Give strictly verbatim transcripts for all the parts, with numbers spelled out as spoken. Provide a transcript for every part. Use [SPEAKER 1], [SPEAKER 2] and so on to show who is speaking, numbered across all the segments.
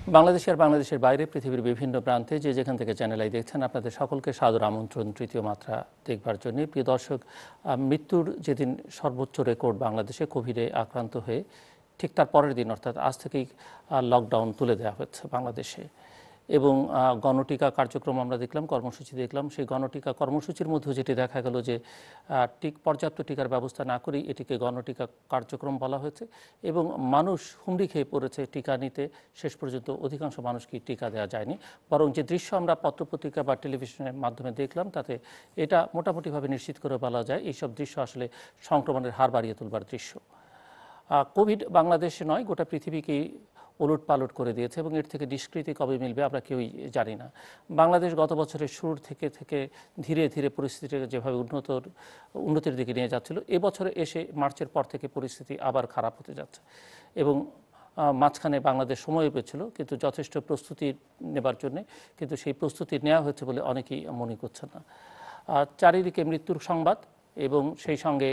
[SPEAKER 1] বাংলাদেশে আর বাংলাদেশের বাইরে পৃথিবীর বিভিন্ন প্রান্তে যে যেখান থেকে চ্যানেল আই দেখছেন আপনাদের সকলকে সাদর আমন্ত্রণ তৃতীয় মাত্রা দেখবার জন্য। প্রিয় দর্শক, মৃত্যুর যেদিন সর্বোচ্চ রেকর্ড বাংলাদেশে কোভিডে আক্রান্ত হয়ে ঠিক তার পরের দিন অর্থাৎ আজ থেকেই লকডাউন তুলে দেওয়া হচ্ছে বাংলাদেশে এবং গণটিকা কার্যক্রম আমরা দেখলাম, কর্মসূচি দেখলাম। সেই গণটিকা কর্মসূচির মধ্যেও যেটি দেখা গেল যে টিক পর্যাপ্ত টিকার ব্যবস্থা না করেই এটিকে গণটিকা কার্যক্রম বলা হয়েছে এবং মানুষ হুমড়ি খেয়ে পড়েছে টিকা নিতে। শেষ পর্যন্ত অধিকাংশ মানুষকে টিকা দেওয়া যায়নি, বরং যে দৃশ্য আমরা পত্রপত্রিকা বা টেলিভিশনের মাধ্যমে দেখলাম তাতে এটা মোটামুটিভাবে নিশ্চিত করে বলা যায় এইসব দৃশ্য আসলে সংক্রমণের হার বাড়িয়ে তুলবার দৃশ্য। কোভিড বাংলাদেশে নয়, গোটা পৃথিবীকেই ওলট পালট করে দিয়েছে এবং এর থেকে নিষ্কৃতি কবে মিলবে আমরা কেউই জানি না। বাংলাদেশ গত বছরের শুরুর থেকে থেকে ধীরে ধীরে পরিস্থিতিকে যেভাবে উন্নত উন্নতির দিকে নিয়ে যাচ্ছিল, এবছরে এসে মার্চের পর থেকে পরিস্থিতি আবার খারাপ হতে যাচ্ছে এবং মাঝখানে বাংলাদেশ সময় পেয়েছিল কিন্তু যথেষ্ট প্রস্তুতি নেবার জন্যে, কিন্তু সেই প্রস্তুতি নেওয়া হয়েছে বলে অনেকেই মনে করছে না। চারিদিকে মৃত্যুর সংবাদ এবং সেই সঙ্গে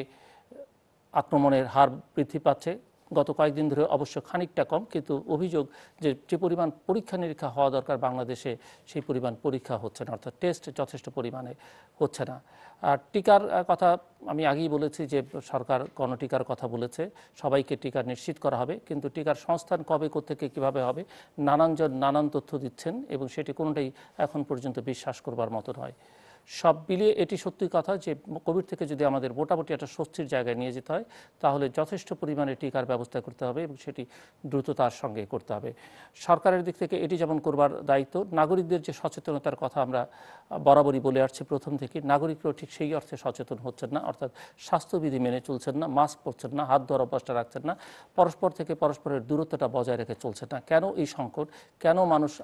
[SPEAKER 1] আক্রমণের হার বৃদ্ধি পাচ্ছে। গত কয়েকদিন ধরে অবশ্য খানিকটা কম, কিন্তু অভিযোগ যে যে পরিমাণ পরীক্ষা নিরীক্ষা হওয়া দরকার বাংলাদেশে সেই পরিমাণ পরীক্ষা হচ্ছে না, অর্থাৎ টেস্ট যথেষ্ট পরিমাণে হচ্ছে না। আর টিকার কথা আমি আগেই বলেছি যে সরকার গণটিকার কথা বলেছে, সবাইকে টিকা নিশ্চিত করা হবে, কিন্তু টিকার সংস্থান কবে কোত্থেকে কীভাবে হবে নানানজন নানান তথ্য দিচ্ছেন এবং সেটি কোনোটাই এখন পর্যন্ত বিশ্বাস করবার মতো নয়। সব মিলিয়ে এটি সত্যি কথা যে কোভিড থেকে যদি আমাদের মোটামুটি একটা স্বস্তির জায়গায় নিয়ে যেতে হয় তাহলে যথেষ্ট পরিমাণে টিকার ব্যবস্থা করতে হবে এবং সেটি দ্রুততার সঙ্গে করতে হবে। সরকারের দিক থেকে এটি যেমন করবার দায়িত্ব, নাগরিকদের যে সচেতনতার কথা আমরা বরাবরই বলে আসছি প্রথম থেকে, নাগরিকরাও ঠিক সেই অর্থে সচেতন হচ্ছেন না, অর্থাৎ স্বাস্থ্যবিধি মেনে চলছেন না, মাস্ক পরছেন না, হাত ধোয়ার অভ্যাসটা রাখছেন না, পরস্পর থেকে পরস্পরের দূরত্বটা বজায় রেখে চলছেন না। কেন এই সংকট, কেন মানুষ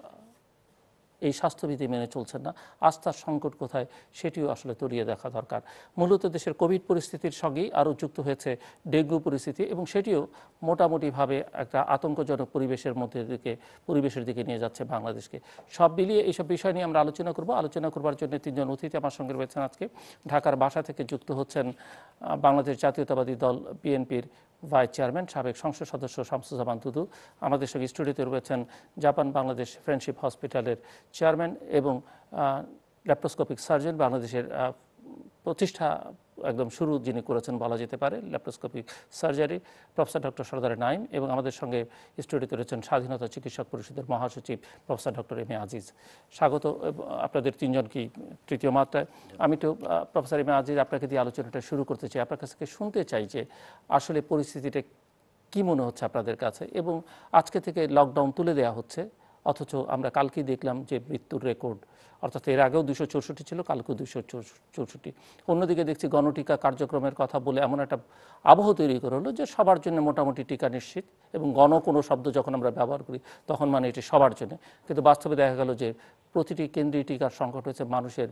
[SPEAKER 1] এই স্বাস্থ্যবিধি মেনে চলছেন না, আস্থার সংকট কোথায় সেটিও আসলে তলিয়ে দেখা দরকার। মূলত দেশের কোভিড পরিস্থিতির সঙ্গেই আরও যুক্ত হয়েছে ডেঙ্গু পরিস্থিতি এবং সেটিও মোটামুটিভাবে একটা আতঙ্কজনক পরিবেশের মধ্যে দিকে পরিবেশের দিকে নিয়ে যাচ্ছে বাংলাদেশকে। সব মিলিয়ে এইসব বিষয় নিয়ে আমরা আলোচনা করব। আলোচনা করবার জন্য তিনজন অতিথি আমার সঙ্গে রয়েছেন আজকে। ঢাকার বাসা থেকে যুক্ত হচ্ছেন বাংলাদেশ জাতীয়তাবাদী দল বিএনপির ভাইস চেয়ারম্যান সাবেক সংসদ সদস্য শামসুজ্জামান দুদু। আমাদের সঙ্গে স্টুডিওতে রয়েছেন জাপান বাংলাদেশ ফ্রেন্ডশিপ হসপিটালের চেয়ারম্যান এবং ল্যাপ্রোস্কোপিক সার্জন, বাংলাদেশের প্রতিষ্ঠা একদম শুরু যিনি করেছেন বলা যেতে পারে laparoscopic surgery, professor doctor Sardar Naim, এবং আমাদের সঙ্গে স্টুডিওতে রয়েছেন স্বাধীনতা চিকিৎসক পরিষদের মহাসচিব professor doctor M A Aziz. স্বাগত আপনাদের তিনজনকেই তৃতীয় মাত্রায়। আমি তো প্রফেসর এম এ আজিজ আপনাকে দিয়ে আলোচনাটা শুরু করতে চাই, আপনার কাছ থেকে শুনতে চাই যে আসলে পরিস্থিতিটা কী মনে হচ্ছে আপনাদের কাছে, এবং আজকে থেকে লকডাউন তুলে দেওয়া হচ্ছে অথচ আমরা কালকেই দেখলাম যে মৃত্যুর রেকর্ড, অর্থাৎ এর আগেও দুশো চৌষট্টি ছিল, কালকেও দুশো চৌষট্টি। অন্যদিকে দেখছি গণটিকা কার্যক্রমের কথা বলে এমন একটা আবহ তৈরি করে হলো যে সবার জন্য মোটামুটি টিকা নিশ্চিত, এবং গণ কোনো শব্দ যখন আমরা ব্যবহার করি তখন মানে এটি সবার জন্য, কিন্তু বাস্তবে দেখা গেল যে প্রতিটি কেন্দ্রে টিকার সংকট হয়েছে, মানুষের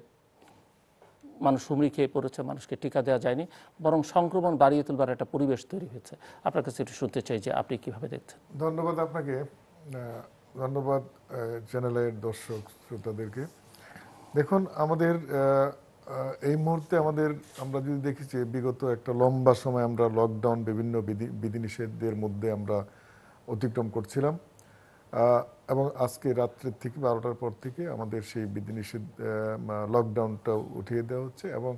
[SPEAKER 1] মানুষ হুমড়ি খেয়ে পড়েছে, মানুষকে টিকা দেওয়া যায়নি, বরং সংক্রমণ বাড়িয়ে তুলবার একটা পরিবেশ তৈরি হয়েছে। আপনার কাছে একটু শুনতে চাই যে আপনি কীভাবে দেখছেন।
[SPEAKER 2] ধন্যবাদ আপনাকে, ধন্যবাদ চ্যানেলের দর্শক শ্রোতাদেরকে। দেখুন, আমাদের এই মুহূর্তে আমাদের আমরা যদি দেখি যে বিগত একটা লম্বা সময় আমরা লকডাউন বিভিন্ন বিধি বিধিনিষেধের মধ্যে আমরা অতিক্রম করছিলাম এবং আজকে রাত্রের থেকে বারোটার পর থেকে আমাদের সেই বিধিনিষেধ লকডাউনটা উঠিয়ে দেওয়া হচ্ছে এবং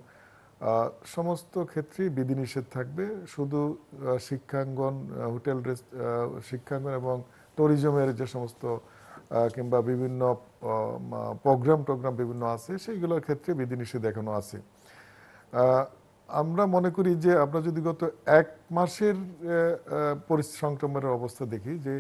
[SPEAKER 2] সমস্ত ক্ষেত্রেই বিধিনিষেধ থাকবে। শুধু শিক্ষাঙ্গন, হোটেল, শিক্ষাঙ্গন এবং ট্যুরিজমের যে সমস্ত কিংবা বিভিন্ন প্রোগ্রাম টোগ্রাম বিভিন্ন আছে সেইগুলোর ক্ষেত্রে বিধিনিষেধ এখনো আছে। আমরা মনে করি যে আমরা যদি গত এক মাসের সংক্রমণের অবস্থা দেখি যে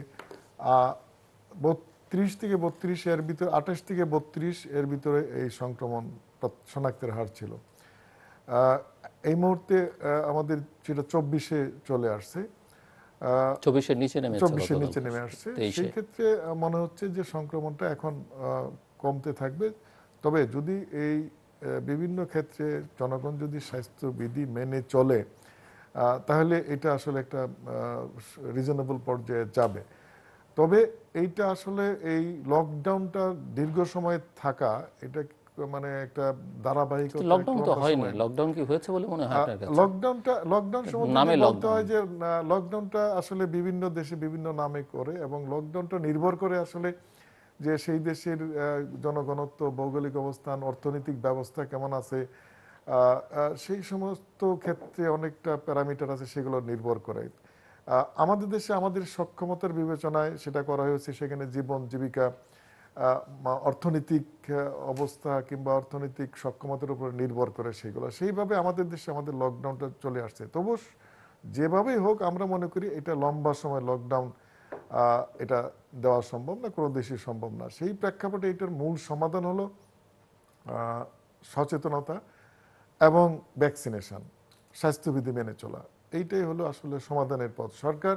[SPEAKER 2] বত্রিশ থেকে বত্রিশ এর ভিতরে আঠাশ থেকে বত্রিশ এর ভিতরে এই সংক্রমণ শনাক্তের হার ছিল। এই মুহূর্তে আমাদের যেটা চব্বিশে চলে আসছে,
[SPEAKER 1] চব্বিশের নিচে নেমে
[SPEAKER 2] চব্বিশের নিচে নেমে আসছে। সেই ক্ষেত্রে মনে হচ্ছে যে সংক্রমণটা এখন কমতে থাকবে। তবে যদি এই বিভিন্ন ক্ষেত্রে জনগণ যদি স্বাস্থ্যবিধি মেনে চলে তাহলে এটা আসলে একটা রিজনেবল পর্যায়ে যাবে। তবে এইটা আসলে এই লকডাউনটা দীর্ঘ সময় থাকা এটা মানে একটা ধারাবাহিকতা,
[SPEAKER 1] লকডাউন তো হয়নি, লকডাউন কি হয়েছে বলে মনে হয় আপনার কাছে?
[SPEAKER 2] লকডাউনটা লকডাউন সম্বন্ধে বলতে হয় যে লকডাউনটা আসলে বিভিন্ন দেশে বিভিন্ন নামে করে, এবং লকডাউনটা নির্ভর করে আসলে যে সেই দেশের জনঘনত্ব, ভৌগোলিক অবস্থান, অর্থনৈতিক ব্যবস্থা কেমন আছে, সেই সমস্ত ক্ষেত্রে অনেকটা প্যারামিটার আছে, সেগুলো নির্ভর করে। আমাদের দেশে আমাদের সক্ষমতার বিবেচনায় সেটা করা হয়েছে, সেখানে জীবন জীবিকা, অর্থনৈতিক অবস্থা কিংবা অর্থনৈতিক সক্ষমতার উপর নির্ভর করে সেগুলো, সেইভাবে আমাদের দেশে আমাদের লকডাউনটা চলে আসছে। তবু যেভাবেই হোক আমরা মনে করি এটা লম্বা সময় লকডাউন এটা দেওয়া সম্ভব না, কোনো দেশই সম্ভব না। সেই প্রেক্ষাপটে এটার মূল সমাধান হলো সচেতনতা এবং ভ্যাকসিনেশন, স্বাস্থ্যবিধি মেনে চলা। এইটাই হলো আসলে সমাধানের পথ। সরকার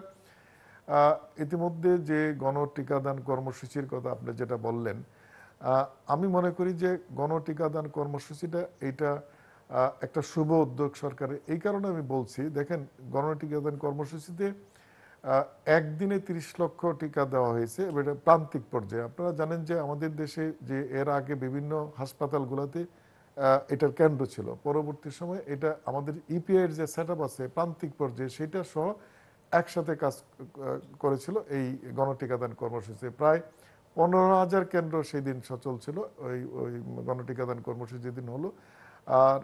[SPEAKER 2] ইতিমধ্যে যে গণ টিকাদান কর্মসূচির কথা আপনি যেটা বললেন, আমি মনে করি যে গণ টিকাদান কর্মসূচিটা এটা একটা শুভ উদ্যোগ সরকারের। এই কারণে আমি বলছি, দেখেন গণ টিকাদান কর্মসূচিতে একদিনে তিরিশ লক্ষ টিকা দেওয়া হয়েছে, এটা প্রান্তিক পর্যায়ে। আপনারা জানেন যে আমাদের দেশে যে এর আগে বিভিন্ন হাসপাতালগুলোতে এটার কেন্দ্র ছিল, পরবর্তী সময় এটা আমাদের ইপিআই এর যে সেট আপ আছে প্রান্তিক পর্যায়ে, সেটা সহ একসাথে কাজ করেছিল এই গণটিকাদান কর্মসূচি। প্রায় পনেরো হাজার কেন্দ্র সেই দিন সচল ছিল ওই ওই গণটিকাদান কর্মসূচি যেদিন হলো। আর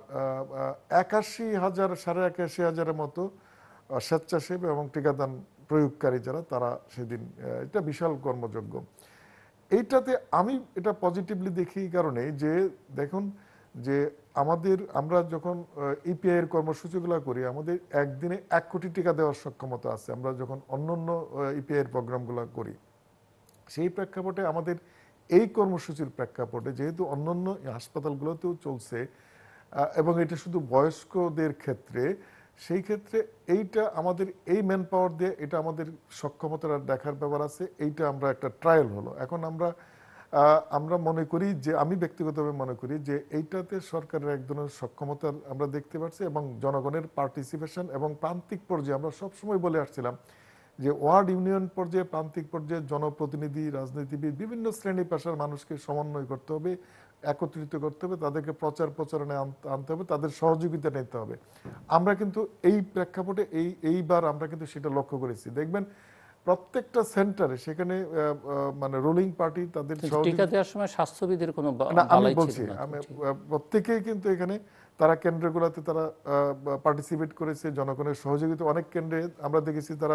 [SPEAKER 2] একাশি হাজার সাড়ে একাশি হাজারের মতো স্বেচ্ছাসেবী এবং টিকাদান প্রয়োগকারী যারা, তারা সেদিন, এটা বিশাল কর্মযজ্ঞ। এইটাতে আমি এটা পজিটিভলি দেখি এই কারণে যে দেখুন যে আমাদের আমরা যখন ইপিআই এর কর্মসূচিগুলো করি, আমাদের একদিনে এক কোটি টিকা দেওয়ার সক্ষমতা আছে আমরা যখন অন্য অন্য ইপিআই এর প্রোগ্রামগুলো করি। সেই প্রেক্ষাপটে আমাদের এই কর্মসূচির প্রেক্ষাপটে যেহেতু অন্যান্য হাসপাতালগুলোতেও চলছে এবং এটা শুধু বয়স্কদের ক্ষেত্রে, সেই ক্ষেত্রে এইটা আমাদের এই ম্যান পাওয়ার দিয়ে এটা আমাদের সক্ষমতার দেখার ব্যাপার আছে। এইটা আমরা একটা ট্রায়াল হলো। এখন আমরা আমরা মনে করি যে, আমি ব্যক্তিগতভাবে মনে করি যে এইটাতে সরকারের এক ধরনের সক্ষমতা আমরা দেখতে পাচ্ছি এবং জনগণের পার্টিসিপেশন এবং প্রান্তিক পর্যায়ে আমরা সবসময় বলে আসছিলাম যে ওয়ার্ড ইউনিয়ন পর্যায়ে, প্রান্তিক পর্যায়ে জনপ্রতিনিধি, রাজনীতিবিদ, বিভিন্ন শ্রেণী পেশার মানুষকে সমন্বয় করতে হবে, একত্রিত করতে হবে, তাদেরকে প্রচার প্রচারণে আনতে হবে, তাদের সহযোগিতা নিতে হবে। আমরা কিন্তু এই প্রেক্ষাপটে এই এইবার আমরা কিন্তু সেটা লক্ষ্য করেছি। দেখবেন প্রত্যেকটা সেন্টারে সেখানে মানে রুলিং পার্টি তাদের
[SPEAKER 1] টিকা দেওয়ার সময় স্বাস্থ্যবিধির কোনো
[SPEAKER 2] না, আমি বলছি আমি প্রত্যেকেই কিন্তু এখানে তারা কেন্দ্রগুলোতে তারা পার্টিসিপেট করেছে, জনগণের সহযোগিতা। অনেক কেন্দ্রে আমরা দেখেছি তারা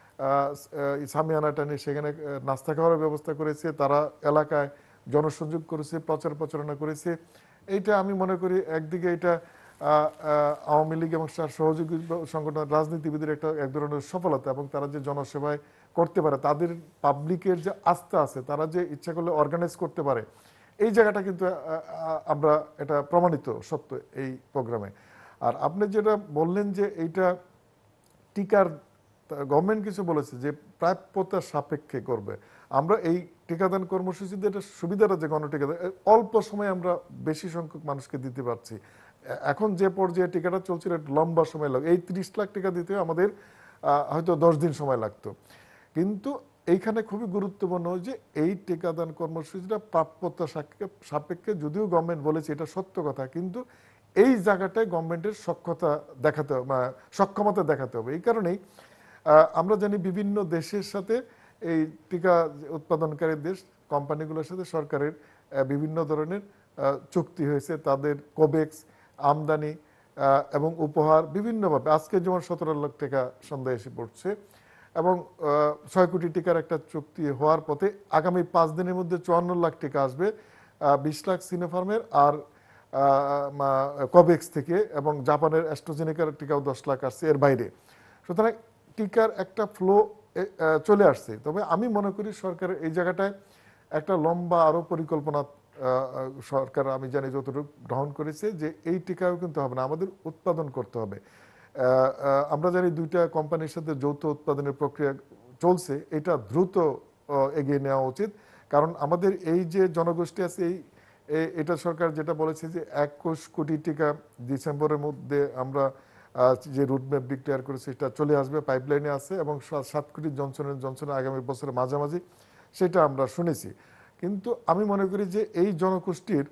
[SPEAKER 2] সামিয়ানা টানে সেখানে নাস্তা খাওয়ার ব্যবস্থা করেছে, তারা এলাকায় জনসংযোগ করেছে, প্রচার প্রচারণা করেছে। এইটা আমি মনে করি একদিকে এটা আওয়ামী লীগ এবং সহযোগী সংগঠন রাজনীতিবিদের একটা এক ধরনের সফলতা, এবং তারা যে জনসেবায় করতে পারে, তাদের পাবলিকের যে আস্থা আছে, তারা যে ইচ্ছা করলে অর্গানাইজ করতে পারে, এই জায়গাটা কিন্তু আমরা এটা প্রমাণিত সত্য এই প্রোগ্রামে। আর আপনি যেটা বললেন যে এইটা টিকার গভর্নমেন্ট কিছু বলেছে যে প্রাপ্যতার সাপেক্ষে করবে। আমরা এই টিকাদান কর্মসূচিতে এটা সুবিধাটা যে গণটিকাদান অল্প সময়ে আমরা বেশি সংখ্যক মানুষকে দিতে পারছি। এখন যে পর্যায়ে টিকাটা চলছিল লম্বা সময় লাগে, এই ত্রিশ লাখ টিকা দিতে আমাদের হয়তো দশ দিন সময় লাগতো। কিন্তু এইখানে খুবই গুরুত্বপূর্ণ যে এই টিকাদান কর্মসূচিটা প্রাপ্যতা সাপেক্ষে, যদিও গভর্নমেন্ট বলেছে এটা সত্য কথা, কিন্তু এই জায়গাটায় গভর্নমেন্টের সক্ষমতা দেখাতে হবে, সক্ষমতা দেখাতে হবে। এই কারণেই আমরা জানি বিভিন্ন দেশের সাথে এই টিকা উৎপাদনকারী দেশ কোম্পানিগুলোর সাথে সরকারের বিভিন্ন ধরনের চুক্তি হয়েছে, তাদের কোভ্যাক্স, আমদানি এবং উপহার বিভিন্নভাবে। আজকে যেমন সতেরো লাখ টাকা সন্ধ্যায় এসে পড়ছে এবং ছয় কোটি টিকার একটা চুক্তি হওয়ার পথে। আগামী পাঁচ দিনের মধ্যে চুয়ান্ন লাখ টিকা আসবে, বিশ লাখ সিনোফার্মের আর কোভ্যাক্স থেকে, এবং জাপানের অ্যাস্ট্রাজেনেকার টিকাও দশ লাখ আসছে এর বাইরে। সুতরাং টিকার একটা ফ্লো চলে আসছে। তবে আমি মনে করি সরকারের এই জায়গাটায় একটা লম্বা আরও পরিকল্পনা সরকার, আমি জানি যতটুকু গ্রহণ করেছে, যে এই টিকাও কিন্তু হবে না, আমাদের উৎপাদন করতে হবে। আমরা জানি দুইটা কোম্পানির সাথে যৌথ উৎপাদনের প্রক্রিয়া চলছে, এটা দ্রুত এগিয়ে নেওয়া উচিত। কারণ আমাদের এই যে জনগোষ্ঠী আছে, এই এটা সরকার যেটা বলেছে যে একুশ কোটি টিকা ডিসেম্বরের মধ্যে আমরা যে রুটম্যাপ ডিক্লেয়ার করেছে সেটা চলে আসবে, পাইপলাইনে আছে, এবং সাত কোটি জনসনের জনসনের আগামী বছরের মাঝামাঝি সেটা আমরা শুনেছি। কিন্তু আমি মনে করি যে এই জনগোষ্ঠীর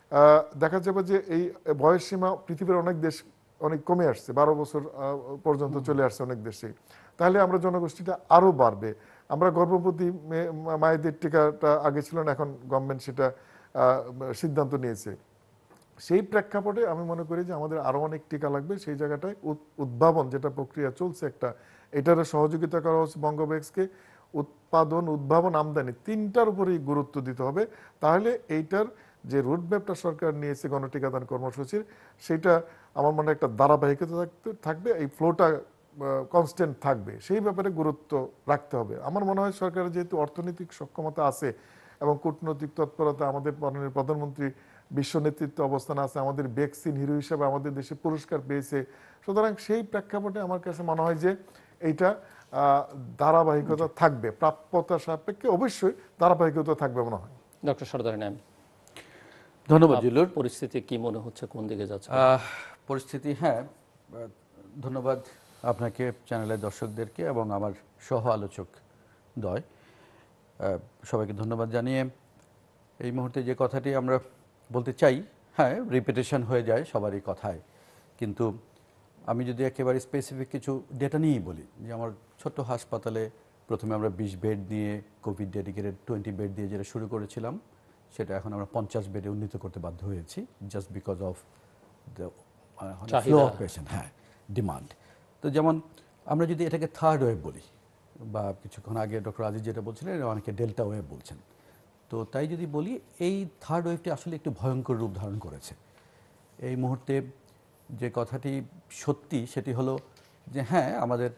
[SPEAKER 2] দেখা যাবে যে এই বয়সসীমা পৃথিবীর অনেক দেশ অনেক কমে আসছে, বারো বছর পর্যন্ত চলে আসছে অনেক দেশে। তাহলে আমরা জনগোষ্ঠীটা আরও বাড়বে। আমরা গর্ভবতী মায়েদের টিকাটা আগে ছিল না, এখন গভর্নমেন্ট সেটা সিদ্ধান্ত নিয়েছে। সেই প্রেক্ষাপটে আমি মনে করি যে আমাদের আরও অনেক টিকা লাগবে। সেই জায়গাটায় উদ্ভাবন যেটা প্রক্রিয়া চলছে একটা, এটারও সহযোগিতা করা হচ্ছে বঙ্গব্যাক্সকে। উৎপাদন, উদ্ভাবন, আমদানি তিনটার উপরেই গুরুত্ব দিতে হবে। তাহলে এইটার যে রুটম্যাপটা সরকার নিয়েছে গণটিকাদান কর্মসূচির, সেটা আমার মনে হয় একটা ধারাবাহিকতা থাকবে, এই ফ্লোটা কনস্ট্যান্ট থাকবে, সেই ব্যাপারে গুরুত্ব রাখতে হবে। আমার মনে হয় সরকারের যেহেতু অর্থনৈতিক সক্ষমতা আছে এবং কূটনৈতিক তৎপরতা, আমাদের মাননীয় প্রধানমন্ত্রী বিশ্ব নেতৃত্ব অবস্থান আছে, আমাদের ভ্যাকসিন হিরো হিসাবে আমাদের দেশে পুরস্কার পেয়েছে, সুতরাং সেই প্রেক্ষাপটে আমার কাছে মনে হয় যে এইটা ধারাবাহিকতা থাকবে, প্রাপ্যতা সাপেক্ষে অবশ্যই ধারাবাহিকতা থাকবে মনে হয়।
[SPEAKER 1] ডক্টর সরদার নাম।
[SPEAKER 3] ধন্যবাদ জিল্লুর।
[SPEAKER 1] পরিস্থিতি কি মনে হচ্ছে, কোন দিকে যাচ্ছে
[SPEAKER 3] পরিস্থিতি? হ্যাঁ, ধন্যবাদ আপনাকে, চ্যানেলের দর্শকদেরকে এবং আমার সহ আলোচক দয় সবাইকে ধন্যবাদ জানিয়ে এই মুহূর্তে যে কথাটি আমরা বলতে চাই, হ্যাঁ রিপিটেশন হয়ে যায় সবারই কথায়, কিন্তু আমি যদি একেবারে স্পেসিফিক কিছু ডেটা নিয়েই বলি, যে আমার ছোট্ট হাসপাতালে প্রথমে আমরা বিশ বেড নিয়ে কোভিড ডেডিকেটেড টোয়েন্টি বেড দিয়ে যেটা শুরু করেছিলাম, সেটা এখন আমরা পঞ্চাশ বেডে উন্নীত করতে বাধ্য হয়েছি, just because of the flow of patient, হ্যাঁ ডিমান্ড। তো যেমন আমরা যদি এটাকে থার্ড ওয়েভ বলি, বা কিছুক্ষণ আগে ডক্টর আজিজ যেটা বলছিলেন, অনেকে ডেল্টা ওয়েভ বলছেন, তো তাই যদি বলি এই থার্ড ওয়েভটি আসলে একটু ভয়ঙ্কর রূপ ধারণ করেছে। এই মুহূর্তে যে কথাটি সত্যি সেটি হলো যে হ্যাঁ আমাদের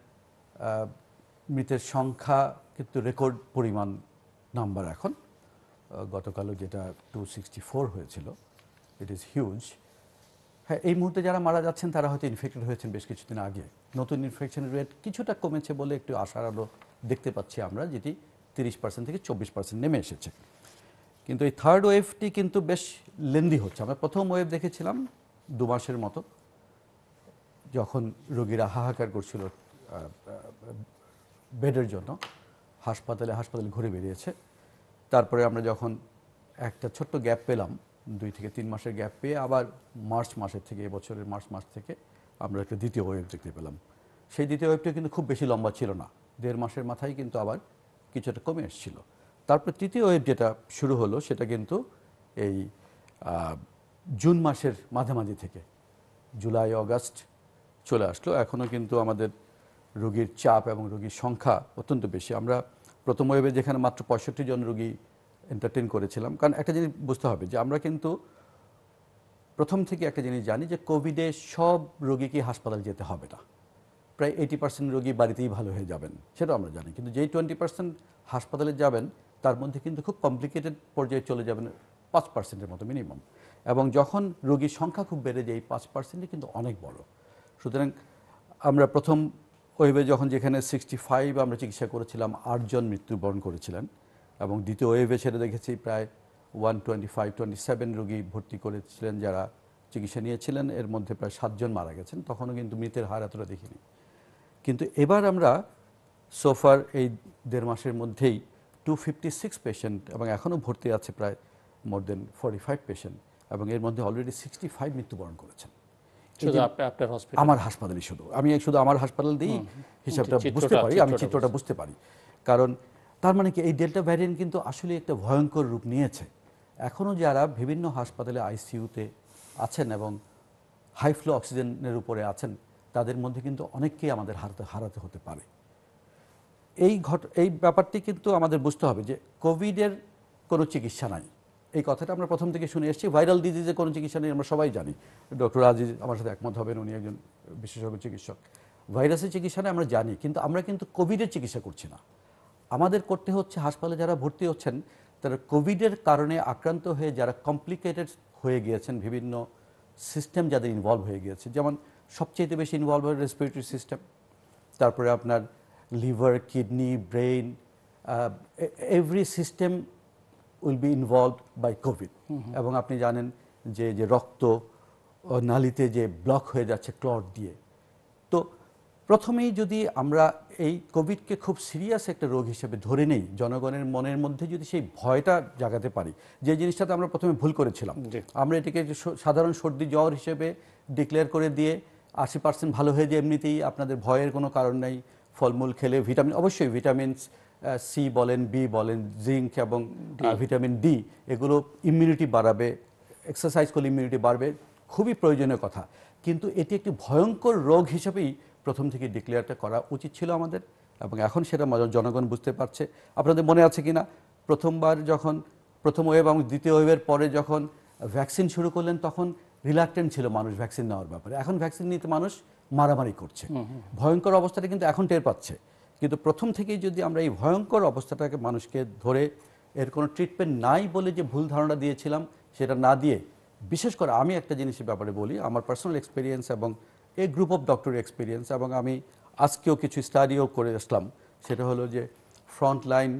[SPEAKER 3] মৃতের সংখ্যা কিন্তু রেকর্ড পরিমাণ নাম্বার এখন, গতকালও যেটা টু সিক্সটি ফোর হয়েছিল, ইট ইজ হিউজ। হ্যাঁ, এই মুহূর্তে যারা মারা যাচ্ছেন তারা হয়তো ইনফেক্টেড হয়েছেন বেশ কিছুদিন আগে, নতুন ইনফেকশনের রেট কিছুটা কমেছে বলে একটু আশার আলো দেখতে পাচ্ছি আমরা, যেটি তিরিশ পার্সেন্ট থেকে চব্বিশ পার্সেন্ট নেমে এসেছে। কিন্তু এই থার্ড ওয়েভটি কিন্তু বেশ লেন্দি হচ্ছে। আমরা প্রথম ওয়েভ দেখেছিলাম দু মাসের মতো, যখন রোগীরা হাহাকার করছিল বেডের জন্য, হাসপাতালে হাসপাতালে ঘুরে বেরিয়েছে। তারপরে আমরা যখন একটা ছোট্ট গ্যাপ পেলাম, দুই থেকে তিন মাসের গ্যাপ পেয়ে আবার মার্চ মাসের থেকে, এবছরের মার্চ মাস থেকে আমরা একটা দ্বিতীয় ওয়েভ দেখতে পেলাম। সেই দ্বিতীয় ওয়েভটা কিন্তু খুব বেশি লম্বা ছিল না, দেড় মাসের মাথায় কিন্তু আবার কিছুটা কমে এসেছিল। তারপর তৃতীয় ওয়েভ যেটা শুরু হলো সেটা কিন্তু এই জুন মাসের মাঝামাঝি থেকে, জুলাই অগাস্ট চলে আসলো। এখনও কিন্তু আমাদের রোগীর চাপ এবং রোগীর সংখ্যা অত্যন্ত বেশি। আমরা প্রথম ওয়েভে যেখানে মাত্র পঁয়ষট্টি জন রোগী এন্টারটেন করেছিলাম, কারণ একটা জিনিস বুঝতে হবে যে আমরা কিন্তু প্রথম থেকে একটা জিনিস জানি যে কোভিডে সব রোগীকে হাসপাতাল যেতে হবে না, প্রায় এইটি পার্সেন্ট রোগী বাড়িতেই ভালো হয়ে যাবেন, সেটাও আমরা জানি। কিন্তু যেই টোয়েন্টি পার্সেন্ট হাসপাতালে যাবেন তার মধ্যে কিন্তু খুব কমপ্লিকেটেড পর্যায়ে চলে যাবেন পাঁচ পার্সেন্টের মতো মিনিমাম, এবং যখন রোগীর সংখ্যা খুব বেড়ে যায় এই পাঁচ পার্সেন্টই কিন্তু অনেক বড়। সুতরাং আমরা প্রথম ওয়েভে যখন যেখানে সিক্সটি ফাইভ আমরা চিকিৎসা করেছিলাম, আটজন মৃত্যুবরণ করেছিলেন, এবং দ্বিতীয় ওয়েভে সেটা দেখেছি প্রায় one twenty five twenty seven রোগী ভর্তি করেছিলেন যারা চিকিৎসা নিয়েছিলেন, এর মধ্যে প্রায় সাতজন মারা গেছেন, তখনও কিন্তু মৃতের হার এতটা দেখিনি। কিন্তু এবার আমরা সোফার এই দেড় মাসের মধ্যেই টু ফিফটি সিক্স পেশেন্ট, এবং এখনও ভর্তি আছে প্রায় more than forty five patient, এবং এর মধ্যে অলরেডি সিক্সটি ফাইভ মৃত্যুবরণ করেছেন আমার হাসপাতালে। শুধু আমি শুধু আমার হাসপাতাল দিয়েই হিসাবটা বুঝতে পারি, আমি চিত্রটা বুঝতে পারি। কারণ তার মানে কি এই ডেল্টা ভ্যারিয়েন্ট কিন্তু আসলে একটা ভয়ঙ্কর রূপ নিয়েছে। এখনও যারা বিভিন্ন হাসপাতালে আইসিইউতে আছেন এবং হাই ফ্লো অক্সিজেনের উপরে আছেন, তাদের মধ্যে কিন্তু অনেককেই আমাদের হারাতে হারাতে হতে পারে। এই ঘট এই ব্যাপারটি কিন্তু আমাদের বুঝতে হবে যে কোভিডের কোনো চিকিৎসা নাই, এই কথাটা আমরা প্রথম থেকে শুনে এসেছি। ভাইরাল ডিজিজের কোনো চিকিৎসা নেই আমরা সবাই জানি, ডক্টর আজিজ আমার সাথে একমত হবেন, উনি একজন বিশেষজ্ঞ চিকিৎসক। ভাইরাসের চিকিৎসা নেই আমরা জানি, কিন্তু আমরা কিন্তু কোভিডের চিকিৎসা করছি না। আমাদের করতে হচ্ছে হাসপাতালে যারা ভর্তি হচ্ছেন তারা কোভিডের কারণে আক্রান্ত হয়ে যারা কমপ্লিকেটেড হয়ে গিয়েছেন, বিভিন্ন সিস্টেম যাদের ইনভলভ হয়ে গিয়েছে, যেমন সবচেয়ে বেশি ইনভলভ হয় রেসপিরেটরি সিস্টেম, তারপরে আপনার liver, kidney, brain, every system will be involve by COVID. এবং আপনি জানেন যে যে রক্ত নালিতে যে ব্লক হয়ে যাচ্ছে ক্লট দিয়ে, তো প্রথমেই যদি আমরা এই কোভিডকে খুব সিরিয়াস একটা রোগ হিসেবে ধরে নেই, জনগণের মনের মধ্যে যদি সেই ভয়টা জাগাতে পারি, যে জিনিসটাতে আমরা প্রথমে ভুল করেছিলাম, আমরা এটাকে সাধারণ সর্দি জ্বর হিসেবে ডিক্লেয়ার করে দিয়ে আশি পার্সেন্ট ভালো হয়ে যায় এমনিতেই, আপনাদের ভয়ের কোনো কারণ নেই, ফলমূল খেলে ভিটামিন, অবশ্যই ভিটামিন সি বলেন, বি বলেন, জিঙ্ক এবং ভিটামিন ডি, এগুলো ইমিউনিটি বাড়াবে, এক্সারসাইজ করলে ইমিউনিটি বাড়বে, খুবই প্রয়োজনীয় কথা। কিন্তু এটি একটি ভয়ঙ্কর রোগ হিসেবেই প্রথম থেকে ডিক্লেয়ারটা করা উচিত ছিল আমাদের, এবং এখন সেটা জনগণ বুঝতে পারছে। আপনাদের মনে আছে কিনা, প্রথমবার যখন প্রথম ওয়েভ এবং দ্বিতীয় ওয়েভের পরে যখন ভ্যাকসিন শুরু করলেন তখন রিলাক্টেন্ট ছিল মানুষ ভ্যাকসিন নেওয়ার ব্যাপারে, এখন ভ্যাকসিন নিতে মানুষ মারামারি করছে। ভয়ঙ্কর অবস্থাটা কিন্তু এখন টের পাচ্ছে, কিন্তু প্রথম থেকেই যদি আমরা এই ভয়ঙ্কর অবস্থাটাকে মানুষকে ধরে এর কোনো ট্রিটমেন্ট নাই বলে যে ভুল ধারণা দিয়েছিলাম সেটা না দিয়ে, বিশেষ করে আমি একটা জিনিসের ব্যাপারে বলি, আমার পার্সোনাল এক্সপিরিয়েন্স এবং এই গ্রুপ অফ ডক্টর এক্সপিরিয়েন্স, এবং আমি আজকেও কিছু স্টাডিও করে আসলাম, সেটা হলো যে frontline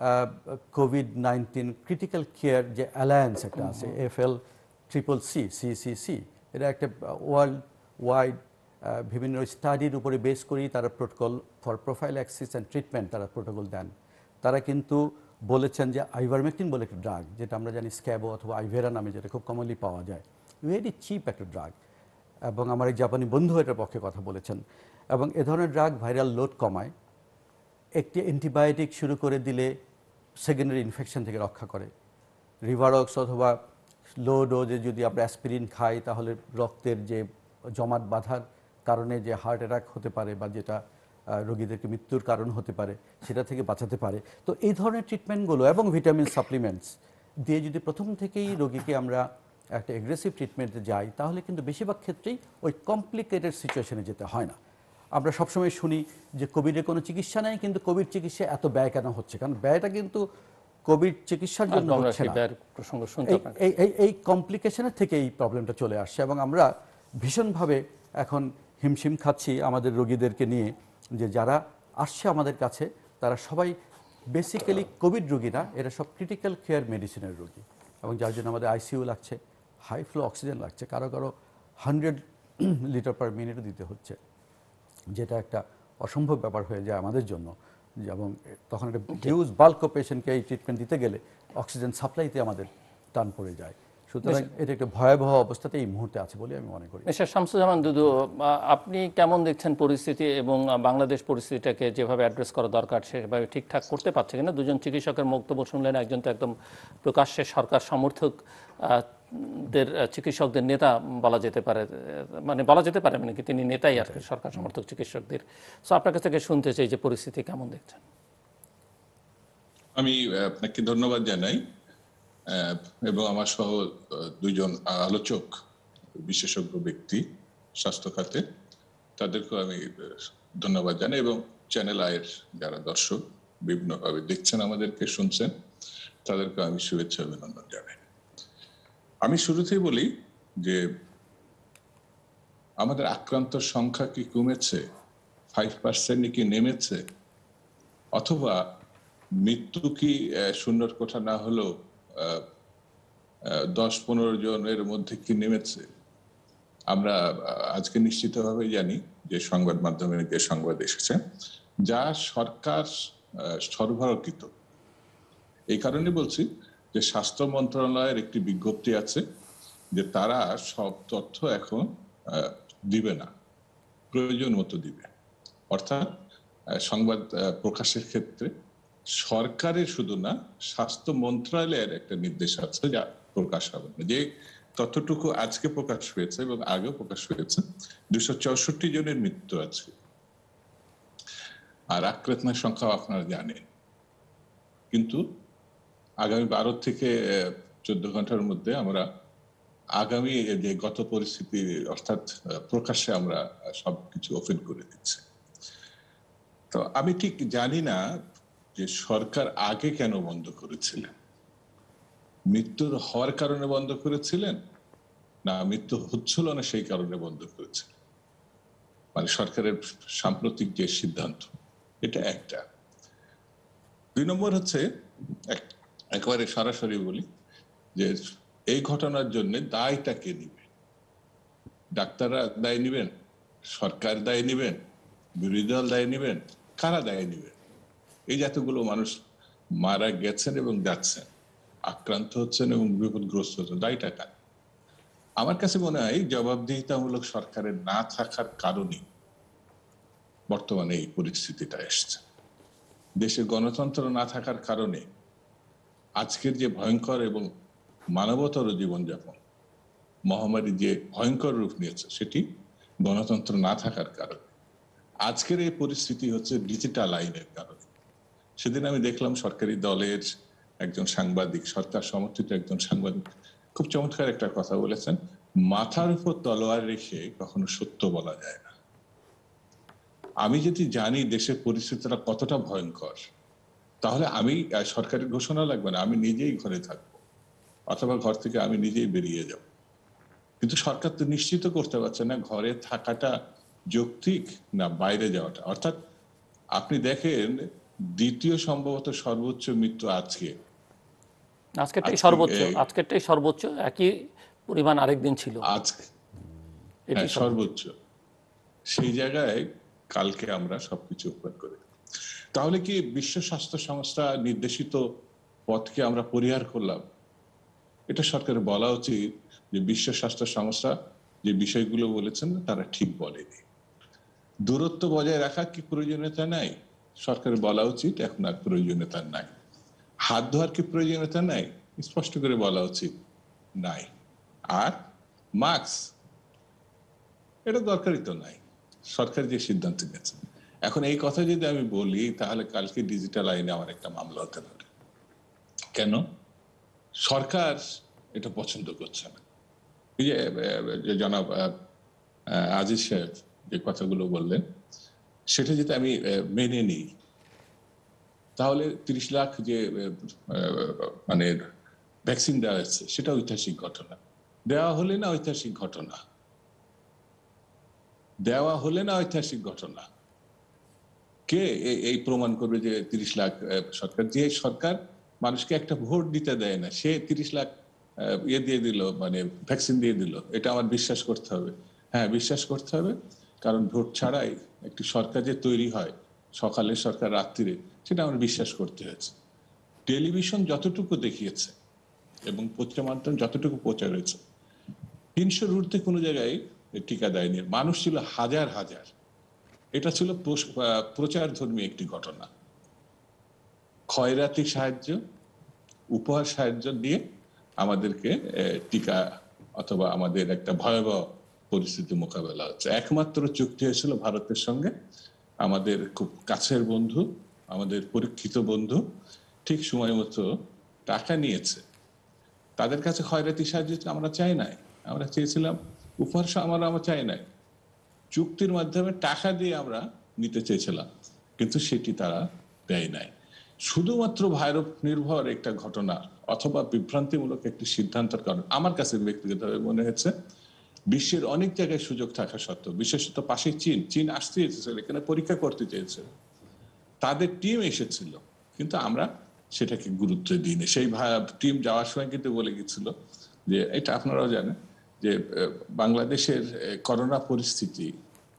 [SPEAKER 3] COVID nineteen critical care যে অ্যালায়েন্স একটা আছে, F L triple C C C C, এটা একটা ওয়ার্ল্ড ওয়াইড বিভিন্ন স্টাডির উপরে বেস করেই তারা protocol for prophylaxis and treatment তারা প্রোটোকল দেন। তারা কিন্তু বলেছেন যে আইভারমেকটিন বলে একটা ড্রাগ, যেটা আমরা জানি স্ক্যাবো অথবা আইভেরা নামে যেটা খুব কমনলি পাওয়া যায়, ভেরি চিপ একটা ড্রাগ, এবং আমার এক জাপানি বন্ধু এটার পক্ষে কথা বলেছেন। এবং এ ধরনের ড্রাগ ভাইরাল লোড কমায়, একটি অ্যান্টিবায়োটিক শুরু করে দিলে সেকেন্ডারি ইনফেকশন থেকে রক্ষা করে, রিভারক্স অথবা লো ডোজে যদি আমরা অ্যাসপিরিন খাই তাহলে রক্তের যে জমাট বাঁধার কারণে যে হার্ট অ্যাটাক হতে পারে বা যেটা রোগীদেরকে মৃত্যুর কারণ হতে পারে সেটা থেকে বাঁচাতে পারে। তো এই ধরনের ট্রিটমেন্টগুলো এবং ভিটামিন সাপ্লিমেন্টস দিয়ে যদি প্রথম থেকেই রোগীকে আমরা একটা এগ্রেসিভ ট্রিটমেন্টে যাই তাহলে কিন্তু বেশিরভাগ ক্ষেত্রেই ওই কমপ্লিকেটেড সিচুয়েশনে যেতে হয় না। আমরা সবসময় শুনি যে কোভিডের কোনো চিকিৎসা নেই, কিন্তু কোভিড চিকিৎসা এত ব্যয় কেন হচ্ছে? কারণ ব্যয়টা কিন্তু কোভিড চিকিৎসার জন্য হচ্ছে না, এই এই কমপ্লিকেশনের থেকে এই প্রবলেমটা চলে আসছে। এবং আমরা ভীষণভাবে এখন হিমশিম খাচ্ছি আমাদের রোগীদেরকে নিয়ে, যে যারা আসছে আমাদের কাছে তারা সবাই বেসিক্যালি কোভিড রোগী না, এরা সব ক্রিটিক্যাল কেয়ার মেডিসিনের রোগী, এবং যার জন্য আমাদের আইসিইউ লাগছে, হাই ফ্লো অক্সিজেন লাগছে, কারো কারো হান্ড্রেড লিটার পার মিনিটও দিতে হচ্ছে, যেটা একটা অসম্ভব ব্যাপার হয়ে যায় আমাদের জন্য। এবং তখন একটা হিউজ বাল্ক অফ পেশেন্টকে এই ট্রিটমেন্ট দিতে গেলে অক্সিজেন সাপ্লাইতে আমাদের টান পড়ে যায়। সুতরাং এটা একটা ভয়াবহ অবস্থাতে এই মুহূর্তে আছে বলে আমি মনে করি।
[SPEAKER 1] মিস্টার শামসুজ্জামান দুদু, আপনি কেমন দেখছেন পরিস্থিতি এবং বাংলাদেশ পরিস্থিতিটাকে যেভাবে অ্যাড্রেস করা দরকার সেভাবে ঠিকঠাক করতে পারছে কিনা? দুজন চিকিৎসকের বক্তব্য শুনলেন, একজন তো একদম প্রকাশ্যে সরকার সমর্থক দের চিকিৎসকদের নেতা বলা যেতে পারে, মানে বলা যেতে পারে মানে কি তিনি নেতাই আর কি সরকার সমর্থক চিকিৎসকদের। সো আপনার কাছ থেকে শুনতে চাই যে পরিস্থিতি কেমন দেখছেন।
[SPEAKER 4] আমি আপনাকে ধন্যবাদ জানাই এবং আমার সহ দুইজন আলোচক বিশেষজ্ঞ ব্যক্তি স্বাস্থ্য খাতে, তাদেরকেও আমি ধন্যবাদ জানাই, এবং চ্যানেল আয়ের যারা দর্শক বিভিন্নভাবে দেখছেন আমাদেরকে শুনছেন তাদেরকে আমি শুভেচ্ছা অভিনন্দন জানাই। আমি শুরুতেই বলি যে আমাদের আক্রান্ত সংখ্যা কি কমেছে, ফাইভ পার্সেন্ট কি নেমেছে, অথবা মৃত্যু কি শূন্যর কোঠা না হলেও দশ পনেরো জনের মধ্যে কি নেমেছে? আমরা আজকে নিশ্চিতভাবে জানি যে সংবাদ মাধ্যমে যে সংবাদ এসেছে যা সরকার সরবরাহকৃত। এই কারণে বলছি যে স্বাস্থ্য মন্ত্রণালয়ের একটি বিজ্ঞপ্তি আছে যে তারা সব তথ্য এখন দিবে না, প্রয়োজন মতো দিবে। অর্থাৎ সংবাদ প্রকাশের ক্ষেত্রে সরকারের শুধু না, স্বাস্থ্য মন্ত্রণালয়ের একটা নির্দেশ আছে যা প্রকাশ হবে না। যে তথ্যটুকু আজকে প্রকাশ হয়েছে এবং আগেও প্রকাশ হয়েছে, দুশো চৌষট্টি জনের মৃত্যু আছে, আর আক্রান্তের সংখ্যা আপনারা জানেন। কিন্তু আগামী বারো থেকে চোদ্দ ঘন্টার মধ্যে আমরা আগামী যে গত পরিস্থিতি অর্থাৎ প্রকাশ্যে আমরা সবকিছু ওপেন করে দিচ্ছি। তো আমি ঠিক জানি না যে সরকার আগে কেন বন্ধ করেছিলেন, মৃত্যুর হওয়ার কারণে বন্ধ করেছিলেন না মৃত্যু হচ্ছিল না সেই কারণে বন্ধ করেছিলেন, মানে সরকারের সাম্প্রতিক যে সিদ্ধান্ত, এটা একটা। দুই নম্বর হচ্ছে একেবারে সরাসরি বলি যে এই ঘটনার জন্য দায়টা কে নিবে? ডাক্তাররা দায় নিবেন, সরকার দায় নিবেন, বিরোধী দল দায় নেবেন, কারা দায় নেবেন? এই যতগুলো মানুষ মারা গেছেন এবং যাচ্ছেন, আক্রান্ত হচ্ছেন এবং বিপদগ্রস্ত হচ্ছেন, দায়টা কার? আমার কাছে মনে হয় জবাবদিহিতামূলক সরকারের না থাকার কারণে বর্তমানে এই পরিস্থিতিটা এসছে। দেশের গণতন্ত্র না থাকার কারণে আজকের যে ভয়ঙ্কর এবং মানবতর জীবনযাপন, মহামারী যে ভয়ঙ্কর রূপ নিয়েছে, সেটি গণতন্ত্র না থাকার কারণে। আজকের এই পরিস্থিতি হচ্ছে ডিজিটাল আইনের কারণে। সেদিন আমি দেখলাম সরকারি দলের একজন সাংবাদিক, সরকার সমর্থিত একজন সাংবাদিক খুব চমৎকার একটা কথা বলেছেন, মাথার উপর তলোয়ার রেখে কখনো সত্য বলা যায় না। আমি যদি জানি দেশের পরিস্থিতিটা কতটা ভয়ঙ্কর, তাহলে আমি সরকারের ঘোষণা লাগবে না, আমি নিজেই ঘরে থাকবো অথবা ঘর থেকে আমি নিজেই বেরিয়ে যাব। কিন্তু সরকার তো নিশ্চিত করতে পারছে না ঘরে থাকাটা যৌক্তিক না বাইরে যাওয়াটা। অর্থাৎ আপনি দেখেন দ্বিতীয় সম্ভবত সর্বোচ্চ মৃত্যু আজকে,
[SPEAKER 1] আজকেরটাই সর্বোচ্চ, আজকেরটাই সর্বোচ্চ, একই পরিমাণ আরেকদিন ছিল
[SPEAKER 4] আজকে সর্বোচ্চ। সেই জায়গায় কালকে আমরা সবকিছু উপেক্ষা করি। তাহলে কি বিশ্ব স্বাস্থ্য সংস্থা নির্দেশিত পথকে আমরা পরিহার করলাম? এটা সরকারের বলা উচিত যে বিশ্ব স্বাস্থ্য সংস্থা যে বিষয়গুলো বলেছেন তারা ঠিক বলেনি। দূরত্ব বজায় রাখা কি প্রয়োজনীয়তা নাই? সরকারের বলা উচিত এখন আর প্রয়োজনীয়তা নাই। হাত ধোয়ার কি প্রয়োজনীয়তা নাই? স্পষ্ট করে বলা উচিত নাই। আর মাস্ক, এটা দরকারই তো নাই, সরকার যে সিদ্ধান্ত নিয়েছে। এখন এই কথা যদি আমি বলি তাহলে কালকে ডিজিটাল আইনে আমার একটা মামলা হতে পারে। কেন? সরকার এটা পছন্দ করছে না। এই যে জনাব আজিজ সাহেব যে কথাগুলো বললেন, সেটা যদি আমি মেনে নিই তাহলে তিরিশ লাখ যে মানে ভ্যাকসিন দেওয়া হচ্ছে সেটা ঐতিহাসিক ঘটনা। দেওয়া হলে না ঐতিহাসিক ঘটনা, দেওয়া হলে না ঐতিহাসিক ঘটনা। কে এই প্রমাণ করবে যে তিরিশ লাখ সরকার, যে সরকার মানুষকে একটা ভোট দিতে দেয় না, সে তিরিশ লাখ ইয়ে দিয়ে দিল, মানে ভ্যাকসিন দিয়ে দিল, এটা আমার বিশ্বাস করতে হবে? হ্যাঁ, বিশ্বাস করতে হবে। কারণ ভোট ছাড়াই একটি সরকার যে তৈরি হয়, সকালের সরকার রাত্রিরে, সেটা আমার বিশ্বাস করতে হয়েছে। টেলিভিশন যতটুকু দেখিয়েছে এবং পত্রিকা মাধ্যম যতটুকু প্রচার হয়েছে, তিনশোর ঊর্ধ্বে কোনো জায়গায় টিকা দেয়নি। মানুষ ছিল হাজার হাজার। এটা ছিল প্রচার ধর্মী একটি ঘটনা। খয়রাতি সাহায্য, উপহার সাহায্য দিয়ে আমাদেরকে টিকা অথবা আমাদের একটা ভয়াবহ পরিস্থিতি মোকাবেলা হচ্ছে। একমাত্র চুক্তি হয়েছিল ভারতের সঙ্গে, আমাদের খুব কাছের বন্ধু, আমাদের পরীক্ষিত বন্ধু, ঠিক সময় মতো টাকা নিয়েছে। তাদের কাছে খয়রাতি সাহায্য আমরা চাই নাই, আমরা চেয়েছিলাম উপহার, আমরা আমরা চাই নাই, চুক্তির মাধ্যমে টাকা দিয়ে আমরা নিতে চেয়েছিলাম, কিন্তু সেটি তারা দেয় নাই। শুধুমাত্র ভারত নির্ভর একটা ঘটনা অথবা বিভ্রান্তিমূলক একটি সিদ্ধান্তের কারণে আমার কাছে ব্যক্তিগতভাবে মনে হচ্ছে বিশ্বের অনেক জায়গায় সুযোগ থাকা সত্ত্বেও, বিশেষত পাশে চীন, চীন আসতে চেয়েছিল, এখানে পরীক্ষা করতে চেয়েছিল, তাদের টিম এসেছিল, কিন্তু আমরা সেটাকে গুরুত্ব দিইনি। সেই টিম যাওয়ার সময় কিন্তু বলে গেছিল যে, এটা আপনারাও জানেন যে বাংলাদেশের করোনা পরিস্থিতি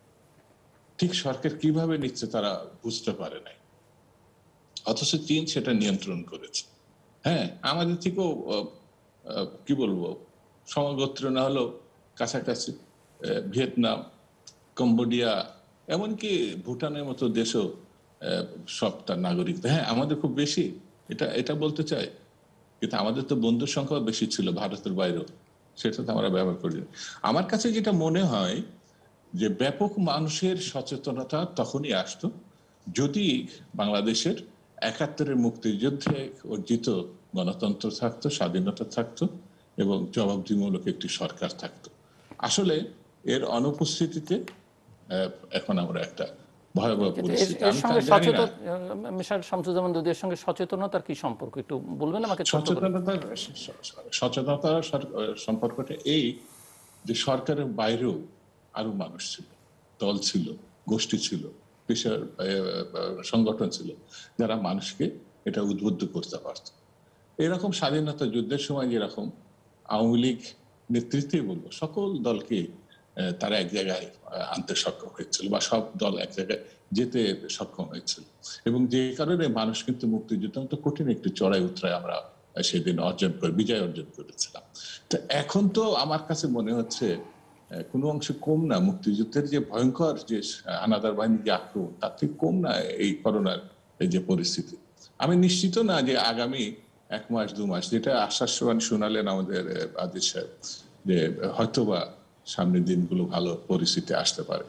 [SPEAKER 4] ঠিক সরকার কিভাবে নিচ্ছে তারা বুঝতে পারে নাই, অথচ চীন সেটা নিয়ন্ত্রণ করেছে। হ্যাঁ, আমাদের থেকেও কি বলবো সমগোত্র না হলেও কাছাকাছি ভিয়েতনাম, কম্বোডিয়া, এমনকি ভুটানের মতো দেশও সব তার নাগরিক। হ্যাঁ, আমাদের খুব বেশি, এটা এটা বলতে চাই, কিন্তু আমাদের তো বন্ধুর সংখ্যা বেশি ছিল ভারতের বাইরেও, সেটা তো আমরা ব্যবহার করি। আমার কাছে যেটা মনে হয় যে ব্যাপক মানুষের সচেতনতা তখনই আসতো যদি বাংলাদেশের একাত্তরের মুক্তিযুদ্ধে অর্জিত গণতন্ত্র থাকতো, স্বাধীনতা থাকতো এবং জবাবদিহিমূলক একটি সরকার থাকতো। আসলে এর অনুপস্থিতিতে এখন আমরা একটা ভয়াবহ পরিস্থিতি।
[SPEAKER 1] এর সঙ্গে সচেতন মিস্টার শামসুজ্জামান দুদুর সঙ্গে সচেতনতার কি সম্পর্ক একটু বলবেন আমাকে?
[SPEAKER 4] সচেতনতার সচেতনতার সম্পর্কটা এই যে সরকারের বাইরেও আরো মানুষ ছিল, দল ছিল, গোষ্ঠী ছিল, পেশার সংগঠন ছিল, যারা মানুষকে এটা উদ্বুদ্ধ করতে পারত। এরকম স্বাধীনতা যুদ্ধের সময় যেরকম আওয়ামী লীগ নেতৃত্বে বলবো সকল দলকে তারা এক জায়গায় আনতে সক্ষম হয়েছিল, বা সব দল এক জায়গায় যেতে সক্ষম হয়েছিল। এবং যে কারণে মানুষ কিন্তু মুক্তিযুদ্ধ তো কঠিন একটি চড়াই উতরায় আমরা সেদিন অর্জন করে বিজয় অর্জন করেছিলাম। তো এখন তো আমার কাছে মনে হচ্ছে কোনো অংশে কম না, মুক্তিযুদ্ধের যে ভয়ঙ্কর যে হানাদার বাহিনীর যে আক্রমণ তার থেকে কম না এই করোনার এই যে পরিস্থিতি। আমি নিশ্চিত না যে আগামী এক মাস দু মাস, যেটা আশ্বাসবাণী শোনালেন আমাদের আজিজ সাহেব, যে হয়তোবা সামনের দিনগুলো ভালো পরিস্থিতি আসতে পারে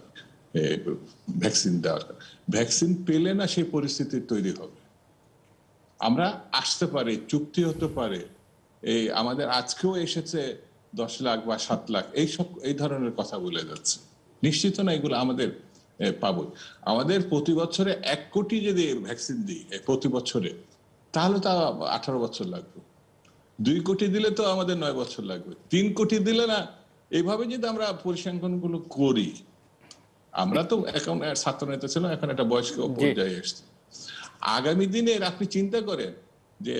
[SPEAKER 4] ভ্যাকসিন দেওয়ার। ভ্যাকসিন পেলে না সেই পরিস্থিতি তৈরি হবে। আমরা আসতে পারে, চুক্তি হতে পারে, এই আমাদের আজকেও এসেছে দশ লাখ বা সাত লাখ এইসব এই ধরনের কথা বলে যাচ্ছে। নিশ্চিত না এগুলো আমাদের পাবো। আমাদের প্রতি বছরে এক কোটি যদি ভ্যাকসিন দিই প্রতি বছরে, তাহলে তা আঠারো বছর লাগবে। দুই কোটি দিলে তো আমাদের নয় বছর লাগবে। তিন কোটি দিলে না, এইভাবে যদি আমরা পরিসংখ্যান গুলো করি, আমরা তো এখন ছাত্র নেতা ছিলাম, এখন একটা বয়স্ক পর্যায়ে এসছি। আগামী দিনে আপনি চিন্তা করেন যে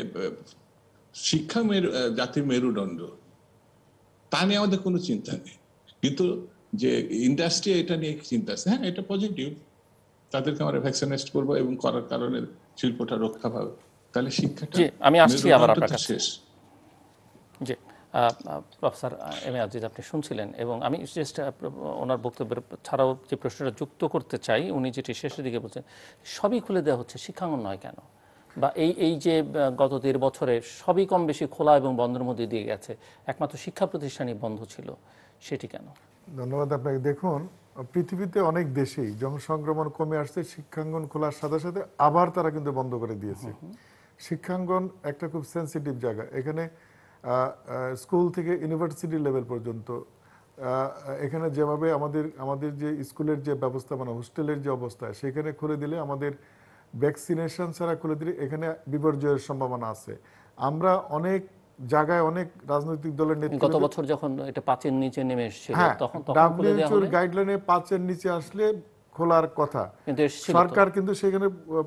[SPEAKER 4] শিক্ষা মেরু জাতির মেরুদণ্ড, তা নিয়ে আমাদের কোনো চিন্তা নেই, কিন্তু যে ইন্ডাস্ট্রি এটা নিয়ে চিন্তা আছে, হ্যাঁ এটা পজিটিভ, তাদেরকে আমরা ভ্যাকসিনেট করবো এবং করার কারণে শিল্পটা রক্ষা পাবে। তাহলে শিক্ষাটা
[SPEAKER 1] আমি আসছি আবার আপনার কাছে।
[SPEAKER 4] শেষ
[SPEAKER 1] জি, প্রফেসর এম এ আজিজ আপনি শুনছিলেন, এবং আমি জাস্ট ওনার বক্তব্যের ছাড়াও যে প্রশ্নটা যুক্ত করতে চাই, উনি যেটি শেষের দিকে বলছেন সবই খুলে দেওয়া হচ্ছে, শিক্ষাঙ্গন নয় কেন? বা এই এই যে গত দেড় বছরে সবই কম বেশি খোলা এবং বন্ধের মধ্যে দিয়ে গেছে, একমাত্র শিক্ষা প্রতিষ্ঠানই বন্ধ ছিল, সেটি কেন?
[SPEAKER 2] ধন্যবাদ আপনাকে। দেখুন, পৃথিবীতে অনেক দেশেই জনসংক্রমণ কমে আসছে, শিক্ষাঙ্গন খোলার সাথে সাথে আবার তারা কিন্তু বন্ধ করে দিয়েছে। শিক্ষাঙ্গন একটা খুব সেন্সিটিভ জায়গা। এখানে স্কুল থেকে ইউনিভার্সিটি লেভেল পর্যন্ত এখানে যেভাবে আমাদের আমাদের যে স্কুলের যে ব্যবস্থাপনা, হোস্টেলের যে অবস্থা, সেখানে খুলে দিলে আমাদের ভ্যাকসিনেশন ছাড়া খুলে দিলে এখানে বিপর্যয়ের সম্ভাবনা আছে। আমরা অনেক জায়গায় অনেক রাজনৈতিক দলের নেতৃত্ব,
[SPEAKER 1] গত বছর যখন এটা পাঁচের নিচে নেমে এসেছিল তখন
[SPEAKER 2] ডাব্লিউএইচওর গাইডলাইনে পাঁচের নিচে আসলে খোলার কথা, সরকার কিন্তু সেখানে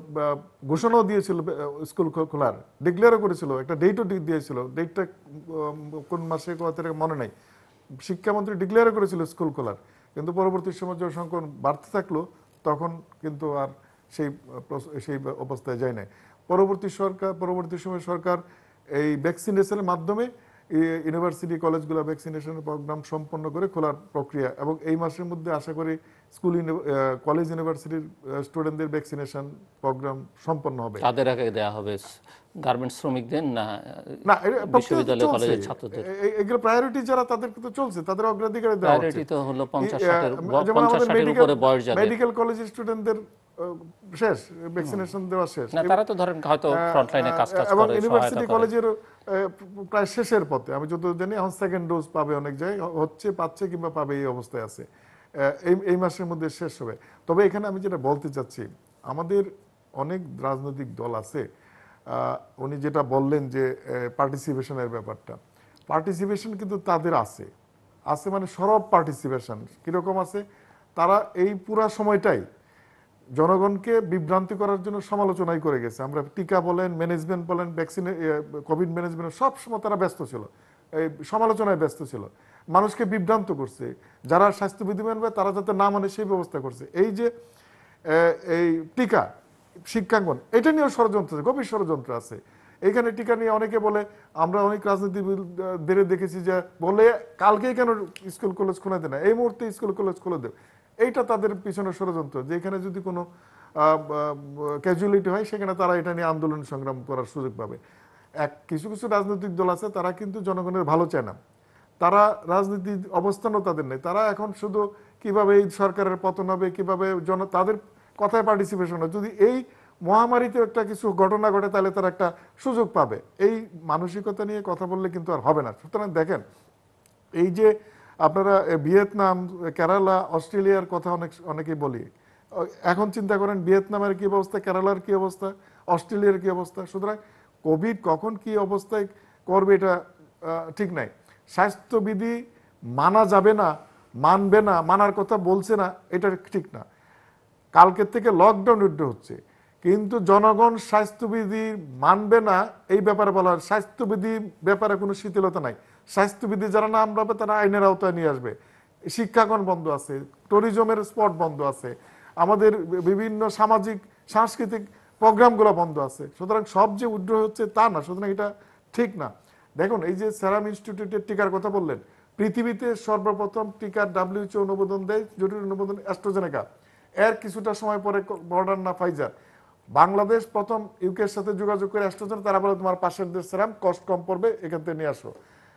[SPEAKER 2] ঘোষণাও দিয়েছিল স্কুল খোলার, ডিক্লেয়ারও করেছিল, একটা ডেটও দিয়েছিল, ডেটটা কোন মাসে কত তারিখ মনে নাই, শিক্ষামন্ত্রী ডিক্লেয়ারও করেছিল স্কুল খোলার। কিন্তু পরবর্তী সময় জনসংখ্যা বাড়তে থাকলো, তখন কিন্তু আর সেই সেই অবস্থায় যায় না। পরবর্তী সরকার পরবর্তী সময় সরকার এই ভ্যাকসিনেশনের মাধ্যমে ইউনিভার্সিটি কলেজগুলো ভ্যাকসিনেশনের প্রোগ্রাম সম্পন্ন করে খোলার প্রক্রিয়া, এবং এই মাসের মধ্যে আশা করি স্কুল কলেজ ইউনিভার্সিটির স্টুডেন্টদের ভ্যাকসিনেশন প্রোগ্রাম সম্পন্ন হবে।
[SPEAKER 1] তাদের আগে দেয়া হবে গার্মেন্টস শ্রমিকদের না না বিশ্ববিদ্যালয় কলেজের ছাত্রদের?
[SPEAKER 2] এগুলো প্রায়োরিটি যারা তাদের তো চলছে, তাদের অগ্রাধিকার দেওয়া হচ্ছে।
[SPEAKER 1] প্রায়োরিটি তো হলো পঞ্চাশ ষাটের পঞ্চাশ ষাটের উপরে বয়স যাদের,
[SPEAKER 2] মেডিকেল কলেজের স্টুডেন্টদের শেষ ভ্যাকসিনেশন দেওয়া শেষ
[SPEAKER 1] না, তারা তো ধরেন হয়তো ফ্রন্ট লাইনে কাজ কাজ করে,
[SPEAKER 2] এবং ইউনিভার্সিটি কলেজের প্রায় শেষের পথে, আমি যত জানি এখন সেকেন্ড ডোজ পাবে, অনেক জায়গায় হচ্ছে, পাচ্ছে কিংবা পাবে, এই অবস্থায় আছে, এই এই মাসের মধ্যে শেষ হবে। তবে এখানে আমি যেটা বলতে চাচ্ছি, আমাদের অনেক রাজনৈতিক দল আছে, উনি যেটা বললেন যে পার্টিসিপেশনের ব্যাপারটা, পার্টিসিপেশন কিন্তু তাদের আছে আছে মানে সরব পার্টিসিপেশন। কিরকম আছে? তারা এই পুরা সময়টাই জনগণকে বিভ্রান্তি করার জন্য সমালোচনাই করে গেছে। আমরা টিকা বলেন, ম্যানেজমেন্ট বলেন, ভ্যাকসিনে কোভিড ম্যানেজমেন্ট, সব সময় তারা ব্যস্ত ছিল, এই সমালোচনায় ব্যস্ত ছিল, মানুষকে বিভ্রান্ত করছে, যারা স্বাস্থ্যবিধি মানবে তারা যাতে না মানে সেই ব্যবস্থা করছে। এই যে এই টিকা, শিক্ষাঙ্গন, এটা নিয়েও ষড়যন্ত্র আছে, গভীর ষড়যন্ত্র আছে। এইখানে টিকা নিয়ে অনেকে বলে, আমরা অনেক রাজনীতিবিদদের দেখেছি যে বলে কালকেই কেন স্কুল কলেজ খুলে দেয় না, এই মুহূর্তে স্কুল কলেজ খুলে দেবে। এইটা তাদের পিছনে ষড়যন্ত্র, যে এখানে যদি কোনো ক্যাজুয়ালিটি হয় সেখানে তারা এটা নিয়ে আন্দোলন সংগ্রাম করার সুযোগ পাবে। এক কিছু কিছু রাজনৈতিক দল আছে, তারা কিন্তু জনগণের ভালো চায় না, তারা রাজনীতির অবস্থানও তাদের নেই, তারা এখন শুধু কিভাবে এই সরকারের পতন হবে, কিভাবে জন তাদের কথায় পার্টিসিপেশন হয়, যদি এই মহামারীতে একটা কিছু ঘটনা ঘটে তাহলে তারা একটা সুযোগ পাবে, এই মানসিকতা নিয়ে কথা বললে কিন্তু আর হবে না। সুতরাং দেখেন, এই যে আপনারা ভিয়েতনাম, কেরালা, অস্ট্রেলিয়ার কথা অনেক অনেকেই বলি, এখন চিন্তা করেন ভিয়েতনামের কি অবস্থা, কেরালার কি অবস্থা, অস্ট্রেলিয়ার কি অবস্থা। সুতরাং কোভিড কখন কি অবস্থায় করবে এটা ঠিক নাই। স্বাস্থ্যবিধি মানা যাবে না, মানবে না, মানার কথা বলছে না, এটা ঠিক না। কালকের থেকে লকডাউন উঠে হচ্ছে, কিন্তু জনগণ স্বাস্থ্যবিধি মানবে না এই ব্যাপারে বলার, স্বাস্থ্যবিধি ব্যাপারে কোনো শিথিলতা নাই। স্বাস্থ্যবিধি যারা না মানবে তারা আইনের আওতায় নিয়ে আসবে। শিক্ষাগণ বন্ধ আছে, ট্যুরিজমের স্পট বন্ধ আছে, আমাদের বিভিন্ন সামাজিক সাংস্কৃতিক প্রোগ্রামগুলো বন্ধ আছে। সুতরাং সব যে উদ্রহ হচ্ছে তা না, সুতরাং এটা ঠিক না। দেখুন এই যে সেরাম ইনস্টিটিউটের টিকার কথা বললেন, পৃথিবীতে সর্বপ্রথম টিকার ডাব্লিউএইচও অনুমোদন দেয়, জরুরি অনুমোদন অ্যাস্ট্রাজেনেকা, এর কিছুটা সময় পরে মডার্না, ফাইজার। বাংলাদেশ প্রথম ইউকের সাথে যোগাযোগ করে অ্যাস্ট্রাজেনেকা, তারা বলে তোমার পাশের দেশ সেরাম কষ্ট কম পড়বে, এখান থেকে নিয়ে আসো।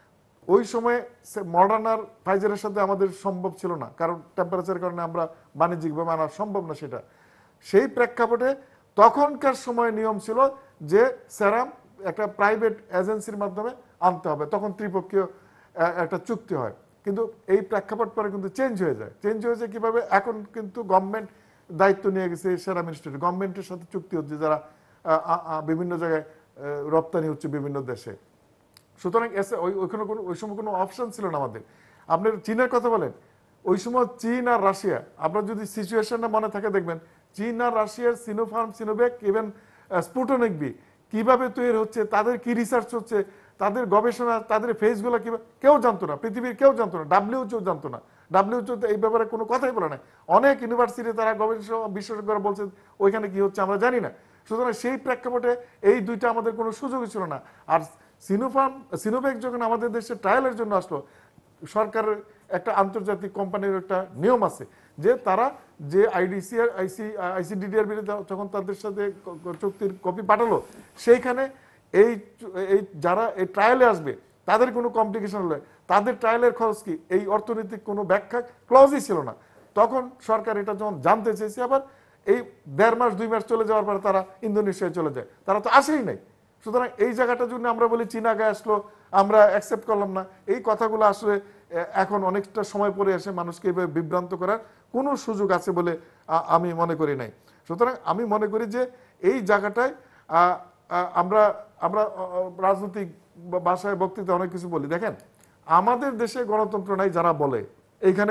[SPEAKER 2] ওই সময় মডার্নার ফাইজারের সাথে আমাদের সম্ভব ছিল না, কারণ টেম্পারেচারের কারণে আমরা বাণিজ্যিকভাবে আনা সম্ভব না সেটা। সেই প্রেক্ষাপটে তখনকার সময় নিয়ম ছিল যে সেরাম একটা প্রাইভেট এজেন্সির মাধ্যমে আনতে হবে, তখন ত্রিপক্ষীয় একটা চুক্তি হয়। কিন্তু এই প্রেক্ষাপট পরে কিন্তু চেঞ্জ হয়ে যায়। চেঞ্জ হয়েছে কিভাবে? এখন কিন্তু গভর্নমেন্ট দায়িত্ব নিয়ে গেছে সেরাম ইনস্টিটিউট, গভর্নমেন্টের সাথে চুক্তি হচ্ছে, যারা বিভিন্ন জায়গায় রপ্তানি হচ্ছে বিভিন্ন দেশে। সুতরাং ওইখানে কোনো ওই সময় কোনো অপশন ছিল না আমাদের। আপনার চীনের কথা বলেন, ওই সময় চীন আর রাশিয়া, আপনার যদি সিচুয়েশনটা মনে থাকে দেখবেন, চীন আর রাশিয়ার Sinopharm, Sinovac, even Sputnik V কিভাবে তৈরি হচ্ছে, তাদের কি রিসার্চ হচ্ছে, তাদের গবেষণা, তাদের ফেজগুলো কিভাবে, কেউ জানতো না, পৃথিবীর কেউ জানতো না, ডাব্লিউএইচও জানতো না। ডাব্লিউএইচও এই ব্যাপারে কোনো কথাই বলে নাই। অনেক ইউনিভার্সিটি তারা গবেষণা বিশেষজ্ঞরা বলছে ওইখানে কি হচ্ছে আমরা জানি না। সুতরাং সেই প্রেক্ষাপটে এই দুইটা আমাদের কোনো সুযোগই ছিল না। আর সিনোফার্ম, সিনোভ্যাক যখন আমাদের দেশে ট্রায়ালের জন্য আসলো, সরকারের একটা আন্তর্জাতিক কোম্পানির একটা নিয়ম আছে যে তারা যে আইডিসি আইসি আইসিডিডিআর বিরুদ্ধে যখন তাদের সাথে চুক্তির কপি পাঠালো, সেইখানে এই এই যারা এই ট্রায়ালে আসবে তাদের কোনো কমপ্লিকেশন হলে তাদের ট্রায়ালের খরচ কি, এই অর্থনৈতিক কোনো ব্যাখ্যা ক্লজই ছিল না। তখন সরকার এটা যখন জানতে চেয়েছে, আবার এই দেড় মাস দুই মাস চলে যাওয়ার পরে তারা ইন্দোনেশিয়ায় চলে যায়, তারা তো আসেই নাই। সুতরাং এই জায়গাটার জন্য আমরা বলি চীনা গায়ে আসলো, আমরা অ্যাকসেপ্ট করলাম না। এই কথাগুলো আসলে এখন অনেকটা সময় পরে এসে মানুষকে এইভাবে বিভ্রান্ত করার কোনো সুযোগ আছে বলে আমি মনে করি নাই। সুতরাং আমি মনে করি যে এই জায়গাটায় আমরা আমরা রাজনৈতিক ভাষায় বক্তৃতা অনেক কিছু বলি। দেখেন আমাদের দেশে গণতন্ত্র নাই যারা বলে, এইখানে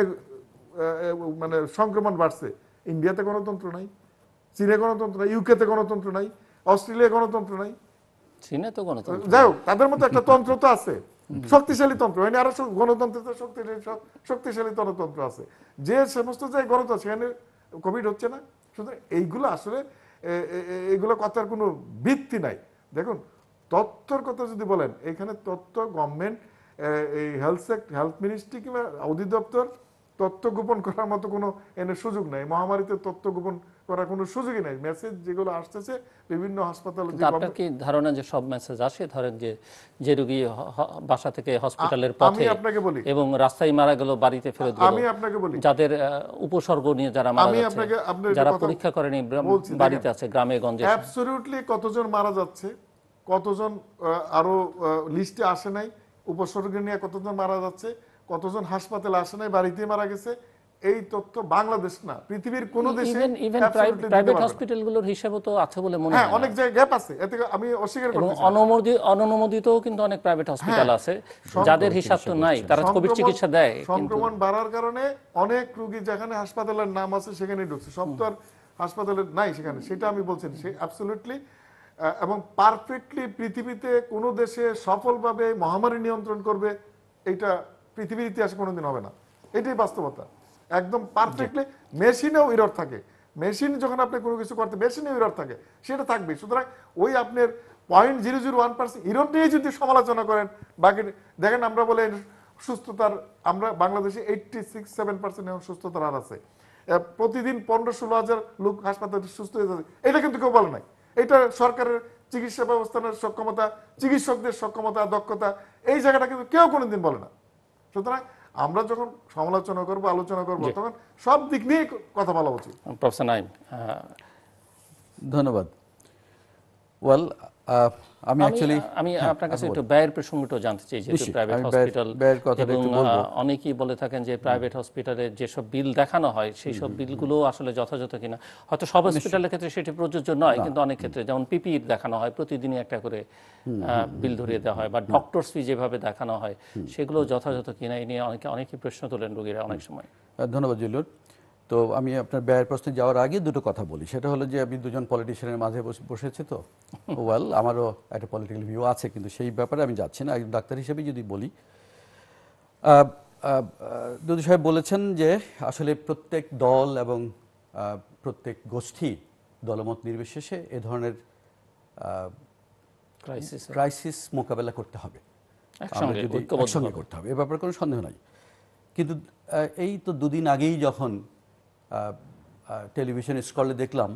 [SPEAKER 2] মানে সংক্রমণ বাড়ছে, ইন্ডিয়াতে গণতন্ত্র নাই, চীনে গণতন্ত্র নাই, ইউকেতে গণতন্ত্র নাই, অস্ট্রেলিয়া গণতন্ত্র নাই,
[SPEAKER 1] চীনে তো গণতন্ত্র,
[SPEAKER 2] যাই হোক তাদের মতো একটা তন্ত্র তো আছে, শক্তিশালী তন্ত্র, মানে আরো গণতন্ত্র শক্তিশালী শক্তিশালী গণতন্ত্র আছে। যে সমস্ত জায়গায় গণতন্ত্র সেখানে কোভিড হচ্ছে না। সুতরাং এইগুলো আসলে এইগুলো কথার কোনো ভিত্তি নাই। দেখুন তথ্যর কথা যদি বলেন, এখানে তথ্য গভর্নমেন্ট, এই হেলথ সেক্টর, হেলথ মিনিস্ট্রি কিংবা অধিদপ্তর তথ্য গোপন করার মতো কোনো এনে সুযোগ নাই। মহামারীতে তথ্য গোপন করার কোনো সুযোগই নাই। মেসেজ যেগুলো আসতেছে বিভিন্ন হাসপাতালে,
[SPEAKER 1] আপনার কি ধারণা যে সব মেসেজ আসে, ধরেন যে যে রোগী বাসা থেকে হসপিটালের পথে এবং রাস্তায় মারা গেল, বাড়িতে ফেরত গেল,
[SPEAKER 2] আমি আপনাকে বলি
[SPEAKER 1] যাদের উপসর্গ নিয়ে যারা মারা যাচ্ছে, যারা পরীক্ষা করেনি, বাড়িতে আছে, গ্রামে গঞ্জে,
[SPEAKER 2] অ্যাবসলিউটলি কতজন মারা যাচ্ছে, কতজন আরো লিস্টে আসে নাই, উপসর্গ নিয়ে কতজন মারা যাচ্ছে, কতজন হাসপাতালে আসে নাই, বাড়িতে মারা গেছে, এই তথ্য বাংলাদেশ না পৃথিবীর কোন দেশে,
[SPEAKER 1] ইভেন প্রাইভেট হসপিটালগুলোর হিসাবও তো আছে বলে মনে হয়।
[SPEAKER 2] হ্যাঁ, অনেক জায়গায় গ্যাপ আছে, এতে আমি অস্বীকার করতেছি না।
[SPEAKER 1] অনুমোদিত অনুমোদিতও কিন্তু অনেক প্রাইভেট হসপিটাল আছে যাদের হিসাব তো নাই, তারা কোভিড চিকিৎসা দেয়।
[SPEAKER 2] সংক্রমণ বাড়ার কারণে অনেক রোগী যেখানে হাসপাতালের নাম আছে সেখানে ঢুকছে, সব তো আর হাসপাতালে নাই সেখানে, সেটা আমি বলছি সে অ্যাবসলিউটলি এবং পারফেক্টলি পৃথিবীতে কোনো দেশে সফলভাবে মহামারী নিয়ন্ত্রণ করবে এটা পৃথিবীর ইতিহাসে কোনোদিন হবে না। এটাই বাস্তবতা, একদম পারফেক্টলি। মেশিনেও এরর থাকে, মেশিন যখন আপনি কোনো কিছু করতে মেশিনেও এরর থাকে, সেটা থাকবে। সুতরাং ওই আপনার point zero zero one percent error নিয়ে যদি সমালোচনা করেন, বাকি দেখেন আমরা বলে সুস্থতার, আমরা বাংলাদেশে এইটটি সিক্স সেভেন পার্সেন্ট এখন সুস্থতার হার আছে, প্রতিদিন পনেরো ষোলো হাজার লোক হাসপাতালে সুস্থ হয়ে যাচ্ছে, এটা কিন্তু কেউ বলে নাই। এটা সরকারের চিকিৎসা ব্যবস্থার সক্ষমতা, চিকিৎসকদের সক্ষমতা, দক্ষতা, এই জায়গাটা কিন্তু কেউ কোনোদিন বলে না। সুতরাং আমরা যখন সমালোচনা করবো, আলোচনা করবো, তখন সব দিক নিয়ে কথা বলা উচিত।
[SPEAKER 1] প্রফেসর নাঈম,
[SPEAKER 3] ধন্যবাদ। ওয়েল আমি অ্যাকচুয়ালি
[SPEAKER 1] আমি আপনার কাছে একটু ব্যয়ের প্রসঙ্গটা জানতে চাই, যেহেতু প্রাইভেট হসপিটাল, এবং অনেকেই বলে থাকেন যে প্রাইভেট হসপিটালে যেসব বিল দেখানো হয় সেই সব বিলগুলো আসলে যথাযথ কিনা। হয়তো সব হসপিটালের ক্ষেত্রে সেটি প্রযোজ্য নয়, কিন্তু অনেক ক্ষেত্রে যেমন পিপিই দেখানো হয়, প্রতিদিনই একটা করে বিল ধরিয়ে দেওয়া হয়, বা ডক্টরস ফি যেভাবে দেখানো হয় সেগুলো যথাযথ কিনা, এই নিয়ে অনেকে অনেকেই প্রশ্ন তোলেন রোগীরা অনেক সময়।
[SPEAKER 3] ধন্যবাদ জিল্লুর। তো আমি আপনার ব্যয়ের প্রশ্নে যাওয়ার আগে দুটো কথা বলি, সেটা হলো যে আমি দুজন পলিটিশিয়ানের মাঝে বসেছি, তো ওয়েল আমারও একটা পলিটিক্যাল ভিউ আছে, কিন্তু সেই ব্যাপারে আমি যাচ্ছি না। একজন ডাক্তার হিসেবে যদি বলি, দুদু সাহেব বলেছেন যে আসলে প্রত্যেক দল এবং প্রত্যেক গোষ্ঠী দলমত নির্বিশেষে এ ধরনের
[SPEAKER 1] ক্রাইসিস
[SPEAKER 3] ক্রাইসিস মোকাবেলা করতে হবে,
[SPEAKER 1] একসঙ্গে
[SPEAKER 3] একসঙ্গে করতে হবে, এ ব্যাপারে কোনো সন্দেহ নাই। কিন্তু এই তো দুদিন আগেই যখন টেলিভিশন স্ক্রলে দেখলাম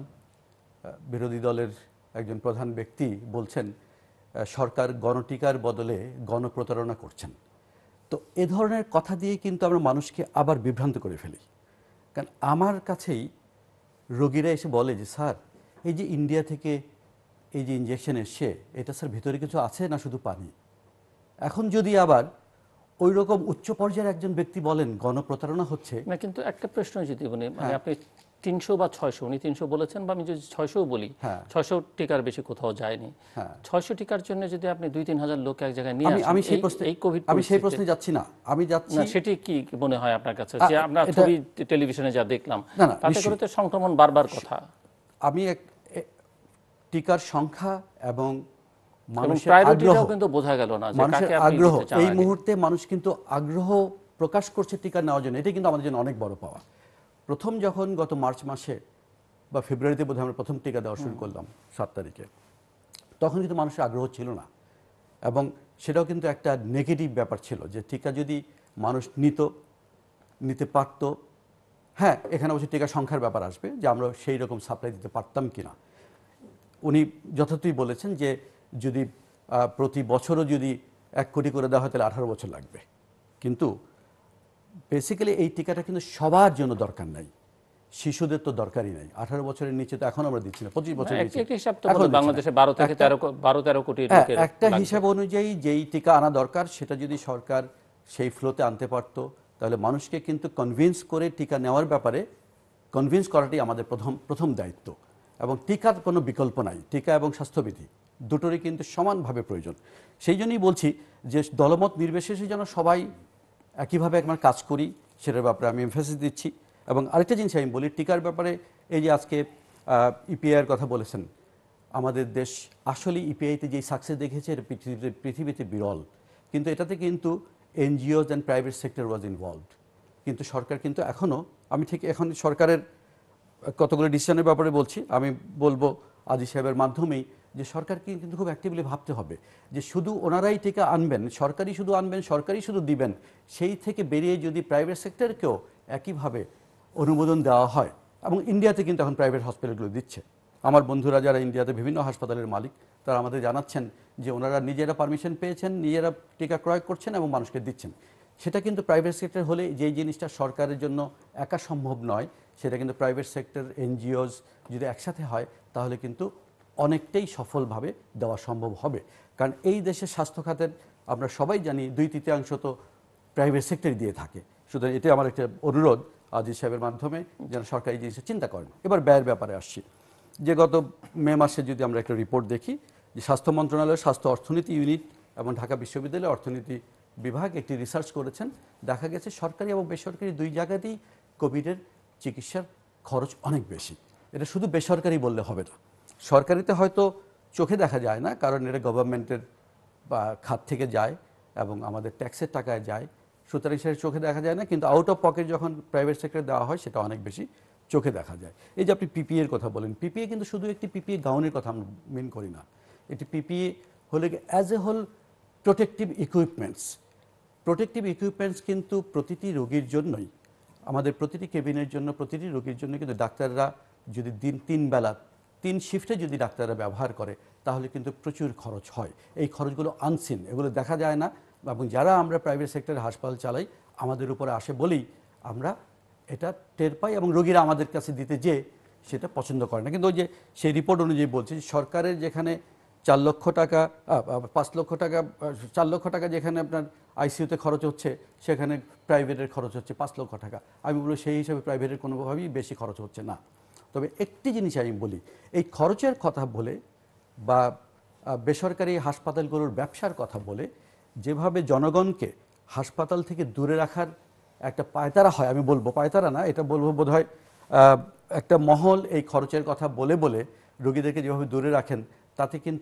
[SPEAKER 3] বিরোধী দলের একজন প্রধান ব্যক্তি বলছেন সরকার গণটিকার বদলে গণপ্রতারণা করছেন, তো এ ধরনের কথা দিয়ে কিন্তু আমরা মানুষকে আবার বিভ্রান্ত করে ফেলি। কারণ আমার কাছেই রোগীরা এসে বলে যে স্যার এই যে ইন্ডিয়া থেকে এই যে ইনজেকশন এসছে এটা স্যার ভিতরে কিছু আছে না শুধু পানি। এখন যদি আবার ওই রকম উচ্চ পর্যায়ের একজন ব্যক্তি বলেন গণপ্রতারণা হচ্ছে
[SPEAKER 1] না, কিন্তু একটা প্রশ্ন যদি মানে মানে আপনি তিনশো বা ছয়শো, উনি তিনশো বলেছেন বা আমি যদি ছয়শো বলি, ছয়শো টিকার বেশি কোথাও যায়নি। ছয়শো টিকার জন্য যদি আপনি দুই তিন হাজার লোক এক জায়গায় নিয়ে আসেন,
[SPEAKER 3] আমি সেই প্রশ্নে এই কোভিড আমি সেই প্রশ্নে যাচ্ছি না, আমি যাচ্ছি না।
[SPEAKER 1] সেটি কি মনে হয় আপনার কাছে যে আমরা ছবি টেলিভিশনে যা দেখলাম তাতে করে তো সংক্রমণ বারবার কথা।
[SPEAKER 3] আমি এক টিকার সংখ্যা এবং মানুষের
[SPEAKER 1] আগ্রহ কিন্তু বোঝা গেল না যে
[SPEAKER 3] কাকে আপনি আগ্রহ এই মুহূর্তে মানুষ কিন্তু আগ্রহ প্রকাশ করছে টিকা নেওয়ার জন্য, এটা কিন্তু আমাদের জন্য অনেক বড় পাওয়া। প্রথম যখন গত মার্চ মাসে বা ফেব্রুয়ারিতে বোধহয় আমরা প্রথম টিকা দেওয়া শুরু করলাম সাত তারিখে, তখন কিন্তু মানুষের আগ্রহ ছিল না এবং সেটাও কিন্তু একটা নেগেটিভ ব্যাপার ছিল যে টিকা যদি মানুষ নিত নিতে পারত, হ্যাঁ এখানে অবশ্যই টিকা সংখ্যার ব্যাপার আসবে যে আমরা সেই রকম সাপ্লাই দিতে পারতাম কিনা। উনি যথার্থই বলেছেন যে যদি প্রতি বছরও যদি এক কোটি করে দেওয়া হয় তাহলে আঠারো বছর লাগবে, কিন্তু বেসিক্যালি এই টিকাটা কিন্তু সবার জন্য দরকার নাই, শিশুদের তো দরকারই নাই, আঠারো বছরের নিচে তো এখন আমরা দিচ্ছি না, পঁচিশ বছরের নিচে
[SPEAKER 1] বাংলাদেশে বারো থেকে বারো তেরো কোটি
[SPEAKER 3] একটা হিসাব অনুযায়ী যেই টিকা আনা দরকার সেটা যদি সরকার সেই ফ্লোতে আনতে পারত তাহলে মানুষকে কিন্তু কনভিন্স করে টিকা নেওয়ার ব্যাপারে কনভিন্স করাটাই আমাদের প্রথম প্রথম দায়িত্ব। এবং টিকার কোনো বিকল্প নাই, টিকা এবং স্বাস্থ্যবিধি দুটোরই কিন্তু সমানভাবে প্রয়োজন। সেই জন্যই বলছি যে দলমত নির্বিশেষে যেন সবাই একইভাবে একবার কাজ করি, সেটার ব্যাপারে আমি এমফাসিস দিচ্ছি। এবং আরেকটা জিনিস আমি বলি, টিকার ব্যাপারে এই যে আজকে ইপিআইয়ের কথা বলেছেন, আমাদের দেশ আসলে ইপিআইতে যেই সাকসেস দেখেছে এটা পৃথিবীতে পৃথিবীতে বিরল, কিন্তু এটাতে কিন্তু NGOs and private sector was involved. কিন্তু সরকার কিন্তু এখনও, আমি ঠিক এখন সরকারের কতগুলো ডিসিশনের ব্যাপারে বলছি, আমি বলবো আজিজ সাহেবের মাধ্যমেই যে সরকারকে কিন্তু খুব অ্যাক্টিভলি ভাবতে হবে যে শুধু ওনারাই টিকা আনবেন, সরকারি শুধু আনবেন, সরকারি শুধু দিবেন, সেই থেকে বেরিয়ে যদি প্রাইভেট সেক্টরকেও একইভাবে অনুমোদন দেওয়া হয়। এবং ইন্ডিয়াতে কিন্তু এখন প্রাইভেট হসপিটালগুলো দিচ্ছে। আমার বন্ধুরা যারা ইন্ডিয়াতে বিভিন্ন হাসপাতালের মালিক তারা আমাদের জানাচ্ছেন যে ওনারা নিজেরা পারমিশন পেয়েছেন, নিজেরা টিকা ক্রয় করছেন এবং মানুষকে দিচ্ছেন। সেটা কিন্তু প্রাইভেট সেক্টর হলে যেই জিনিসটা সরকারের জন্য একা সম্ভব নয়, সেটা কিন্তু প্রাইভেট সেক্টর এনজিওস যদি একসাথে হয় তাহলে কিন্তু অনেকটাই সফলভাবে দেওয়া সম্ভব হবে। কারণ এই দেশের স্বাস্থ্য খাতের আমরা সবাই জানি দুই তৃতীয়াংশ তো প্রাইভেট সেক্টর দিয়ে থাকে। সুতরাং এটাই আমার একটা অনুরোধ আজিজ সাহেবের মাধ্যমে যেন সরকারি জিনিসটা চিন্তা করেন। এবার ব্যয়ের ব্যাপারে আসছি, যে গত মে মাসে যদি আমরা একটা রিপোর্ট দেখি যে স্বাস্থ্য মন্ত্রণালয়ের স্বাস্থ্য অর্থনীতি ইউনিট এবং ঢাকা বিশ্ববিদ্যালয়ের অর্থনীতি বিভাগ একটি রিসার্চ করেছেন, দেখা গেছে সরকারি এবং বেসরকারি দুই জায়গাতেই কোভিডের চিকিৎসার খরচ অনেক বেশি। এটা শুধু বেসরকারি বললে হবে না, সরকারিতে হয়তো চোখে দেখা যায় না কারণ এটা গভর্নমেন্টের বা খাত থেকে যায় এবং আমাদের ট্যাক্সের টাকায় যায়, সুতরাং সেটা চোখে দেখা যায় না, কিন্তু আউট অফ পকেট যখন প্রাইভেট সেক্টরে দেওয়া হয় সেটা অনেক বেশি চোখে দেখা যায়। এই যে আপনি পিপিএর কথা বলেন, পিপিএ কিন্তু শুধু একটি পিপিএ গাউনের কথা আমরা মিন করি না, এটি পিপিএ হলে as a whole protective equipments. Protective equipments কিন্তু প্রতিটি রোগীর জন্যই, আমাদের প্রতিটি কেবিনের জন্য, প্রতিটি রোগীর জন্য কিন্তু ডাক্তাররা যদি দিন তিন বেলা তিন শিফটে যদি ডাক্তাররা ব্যবহার করে তাহলে কিন্তু প্রচুর খরচ হয়। এই খরচগুলো আনসিন, এগুলো দেখা যায় না, এবং যারা আমরা প্রাইভেট সেক্টরে হাসপাতাল চালাই আমাদের উপরে আসে বলেই আমরা এটা টের পাই এবং রোগীরা আমাদের কাছে দিতে যে সেটা পছন্দ করে না। কিন্তু ওই যে সেই রিপোর্ট অনুযায়ী বলছি, সরকারের যেখানে চার লক্ষ টাকা পাঁচ লক্ষ টাকা চার লক্ষ টাকা যেখানে আপনার আইসিইউতে খরচ হচ্ছে, সেখানে প্রাইভেটের খরচ হচ্ছে পাঁচ লক্ষ টাকা। আমি বলি সেই হিসাবে প্রাইভেটের কোনোভাবেই বেশি খরচ হচ্ছে না। তবে একটি জিনিস আমি বলি, এই খরচের কথা বলে বা বেসরকারি হাসপাতালগুলোর ব্যবসার কথা বলে যেভাবে জনগণকে হাসপাতাল থেকে দূরে রাখার একটা পায়তারা হয়, আমি বলবো পায়তারা না, এটা বলবো বোধ হয় একটা মহল এই খরচের কথা বলে বলে রোগীদেরকে যেভাবে দূরে রাখেন, তাতে কিন্তু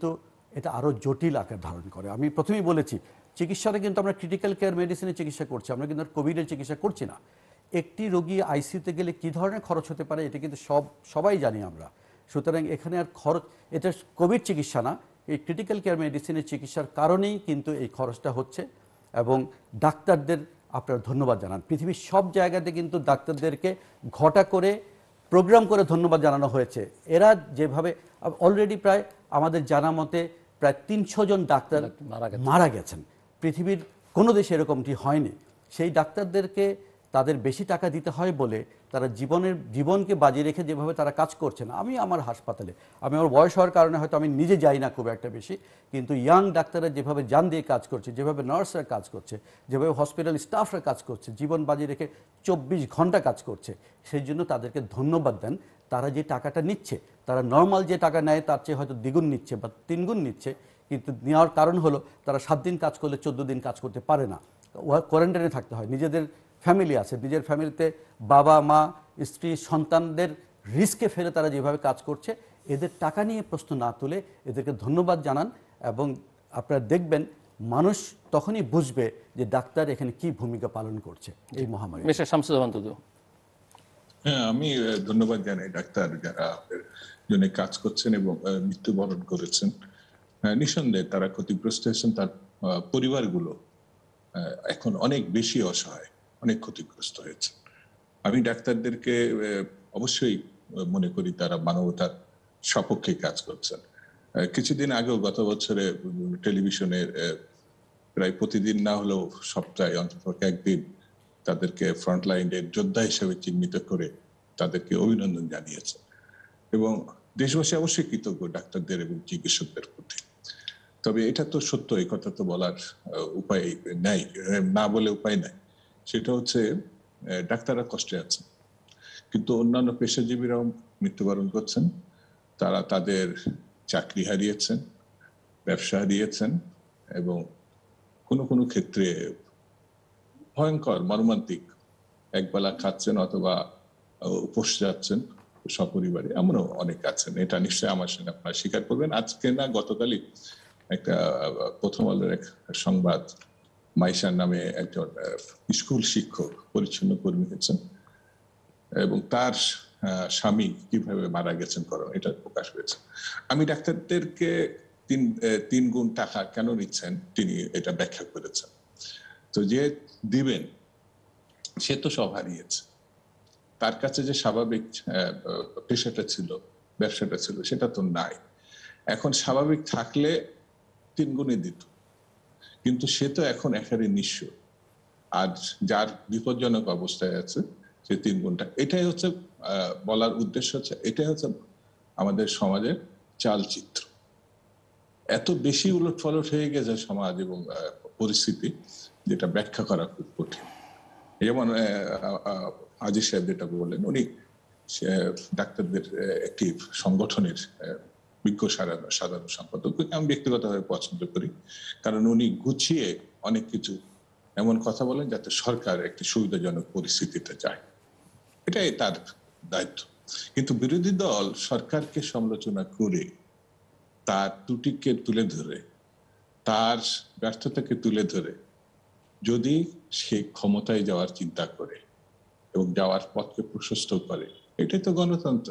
[SPEAKER 3] এটা আরও জটিল আকার ধারণ করে। আমি প্রথমেই বলেছি চিকিৎসাটা কিন্তু আমরা ক্রিটিক্যাল কেয়ার মেডিসিনের চিকিৎসা করছি, আমরা কিন্তু কোভিডের চিকিৎসা করছি না। একটি রোগী আইসিইউতে গেলে কী ধরনের খরচ হতে পারে এটা কিন্তু সব সবাই জানি আমরা। সুতরাং এখানে আর খরচ, এটা কোভিড চিকিৎসা না, এই ক্রিটিক্যাল কেয়ার মেডিসিনের চিকিৎসার কারণেই কিন্তু এই খরচটা হচ্ছে। এবং ডাক্তারদের আপনারা ধন্যবাদ জানান, পৃথিবীর সব জায়গাতে কিন্তু ডাক্তারদেরকে ঘটা করে প্রোগ্রাম করে ধন্যবাদ জানানো হয়েছে। এরা যেভাবে অলরেডি প্রায় আমাদের জানা মতে প্রায় তিনশো জন ডাক্তার মারা গেছেন, পৃথিবীর কোনো দেশে এরকমটি হয়নি। সেই ডাক্তারদেরকে তাদের বেশি টাকা দিতে হয় বলে তারা জীবনের জীবনকে বাজি রেখে যেভাবে তারা কাজ করছেন। আমি আমার হাসপাতালে, আমি আমার বয়স হওয়ার কারণে হয়তো আমি নিজে যাই না খুব একটা বেশি, কিন্তু ইয়াং ডাক্তাররা যেভাবে জান দিয়ে কাজ করছে, যেভাবে নার্সরা কাজ করছে, যেভাবে হসপিটাল স্টাফরা কাজ করছে, জীবন বাজি রেখে চব্বিশ ঘন্টা কাজ করছে, সেই জন্য তাদেরকে ধন্যবাদ দেন। তারা যে টাকাটা নিচ্ছে, তারা নর্মাল যে টাকা নেয় তার চেয়ে হয়তো দ্বিগুণ নিচ্ছে বা তিনগুণ নিচ্ছে, কিন্তু নেওয়ার কারণ হলো তারা সাত দিন কাজ করলে চোদ্দ দিন কাজ করতে পারে না, কোয়ারেন্টাইনে থাকতে হয়। নিজেদের ফ্যামিলি আছে, নিজের ফ্যামিলিতে বাবা মা স্ত্রী সন্তানদের রিস্কে ফেলে তারা যেভাবে কাজ করছে, এদের টাকা নিয়ে প্রশ্ন না তুলে এদেরকে ধন্যবাদ জানান। এবং আপনারা দেখবেন মানুষ তখনই বুঝবে যে ডাক্তার এখানে কি ভূমিকা পালন করছে এই মহামারী।
[SPEAKER 1] মিস্টার শামসুজ্জামান দুদু।
[SPEAKER 4] হ্যাঁ, আমি ধন্যবাদ জানাই ডাক্তার যারা জন্য কাজ করছেন এবং মৃত্যুবরণ করেছেন। নিঃসন্দেহে তারা ক্ষতিগ্রস্ত হয়েছেন, তার পরিবারগুলো এখন অনেক বেশি অসহায়, অনেক ক্ষতিগ্রস্ত হয়েছে। আমি ডাক্তারদেরকে অবশ্যই মনে করি তারা মানবতার সপক্ষে কাজ করছেন। কিছুদিন আগেও গত বছরে টেলিভিশনে প্রায় প্রতিদিন না হলেও সপ্তাহে অন্তত একদিন তাদেরকে ফ্রন্টলাইনের যোদ্ধা হিসেবে চিহ্নিত করে তাদেরকে অভিনন্দন জানিয়েছে। এবং দেশবাসী অবশ্যই কৃতজ্ঞ ডাক্তারদের এবং চিকিৎসকদের প্রতি। তবে এটা তো সত্য, এই কথা তো বলার উপায় নাই, না বলে উপায় নাই। সেটা হচ্ছে ডাক্তাররা কষ্টে আছেন, কিন্তু অন্যান্য পেশাজীবীরাও মৃত্যুবরণ করছেন। তারা তাদের চাকরি হারিয়েছেন, ব্যবসা হারিয়েছেন এবং কোনো কোনো ক্ষেত্রে ভয়ঙ্কর মর্মান্তিক একবেলা খাচ্ছেন অথবা উপোস যাচ্ছেন সপরিবারে, এমনও অনেক আছেন। এটা নিশ্চয়ই আমার সঙ্গে আপনারা স্বীকার করবেন। আজকে না গতকালই একটা প্রথম আলোর এক সংবাদ, মাইশার নামে একজন স্কুল শিক্ষক পরিচ্ছন্ন কর্মী হয়েছেন এবং তার স্বামী কিভাবে মারা গেছেন করোনা, এটা প্রকাশ হয়েছে। আমি ডাক্তারদেরকে তিন তিন গুণ টাকা কেন নিচ্ছেন তিনি এটা ব্যাখ্যা করেছেন। তো যে দিবেন সে তো সব হারিয়েছে, তার কাছে যে স্বাভাবিক পেশাটা ছিল, ব্যবসাটা ছিল, সেটা তো নাই। এখন স্বাভাবিক থাকলে তিন গুণে দিত, কিন্তু সে তো এখন একেবারে নিঃস্ব। আর যার বিপজ্জনক অবস্থায় আছে সে তিন গুণটা। এটাই হচ্ছে বলার উদ্দেশ্য, হচ্ছে এটাই হচ্ছে আমাদের সমাজের চালচিত্র। এত বেশি উলটপালট হয়ে গেছে সমাজ এবং পরিস্থিতি, যেটা ব্যাখ্যা করা খুব কঠিন। যেমন আজিজ সাহেব যেটা বললেন, উনি ডাক্তারদের একটি সংগঠনের বিজ্ঞ সাধারণ সম্পাদক, আমি ব্যক্তিগতভাবে পছন্দ করি, কারণ উনি গুছিয়ে অনেক কিছু এমন কথা বলেন যাতে সরকার একটি সুবিধাজনক পরিস্থিতিতে যায়, এটাই তার দায়িত্ব। কিন্তু বিরোধী দল সরকারকে সমালোচনা করে, তার ত্রুটিকে তুলে ধরে, তার ব্যর্থতাকে তুলে ধরে যদি সে ক্ষমতায় যাওয়ার চিন্তা করে এবং যাওয়ার পথকে প্রশস্ত করে, এটাই তো গণতন্ত্র।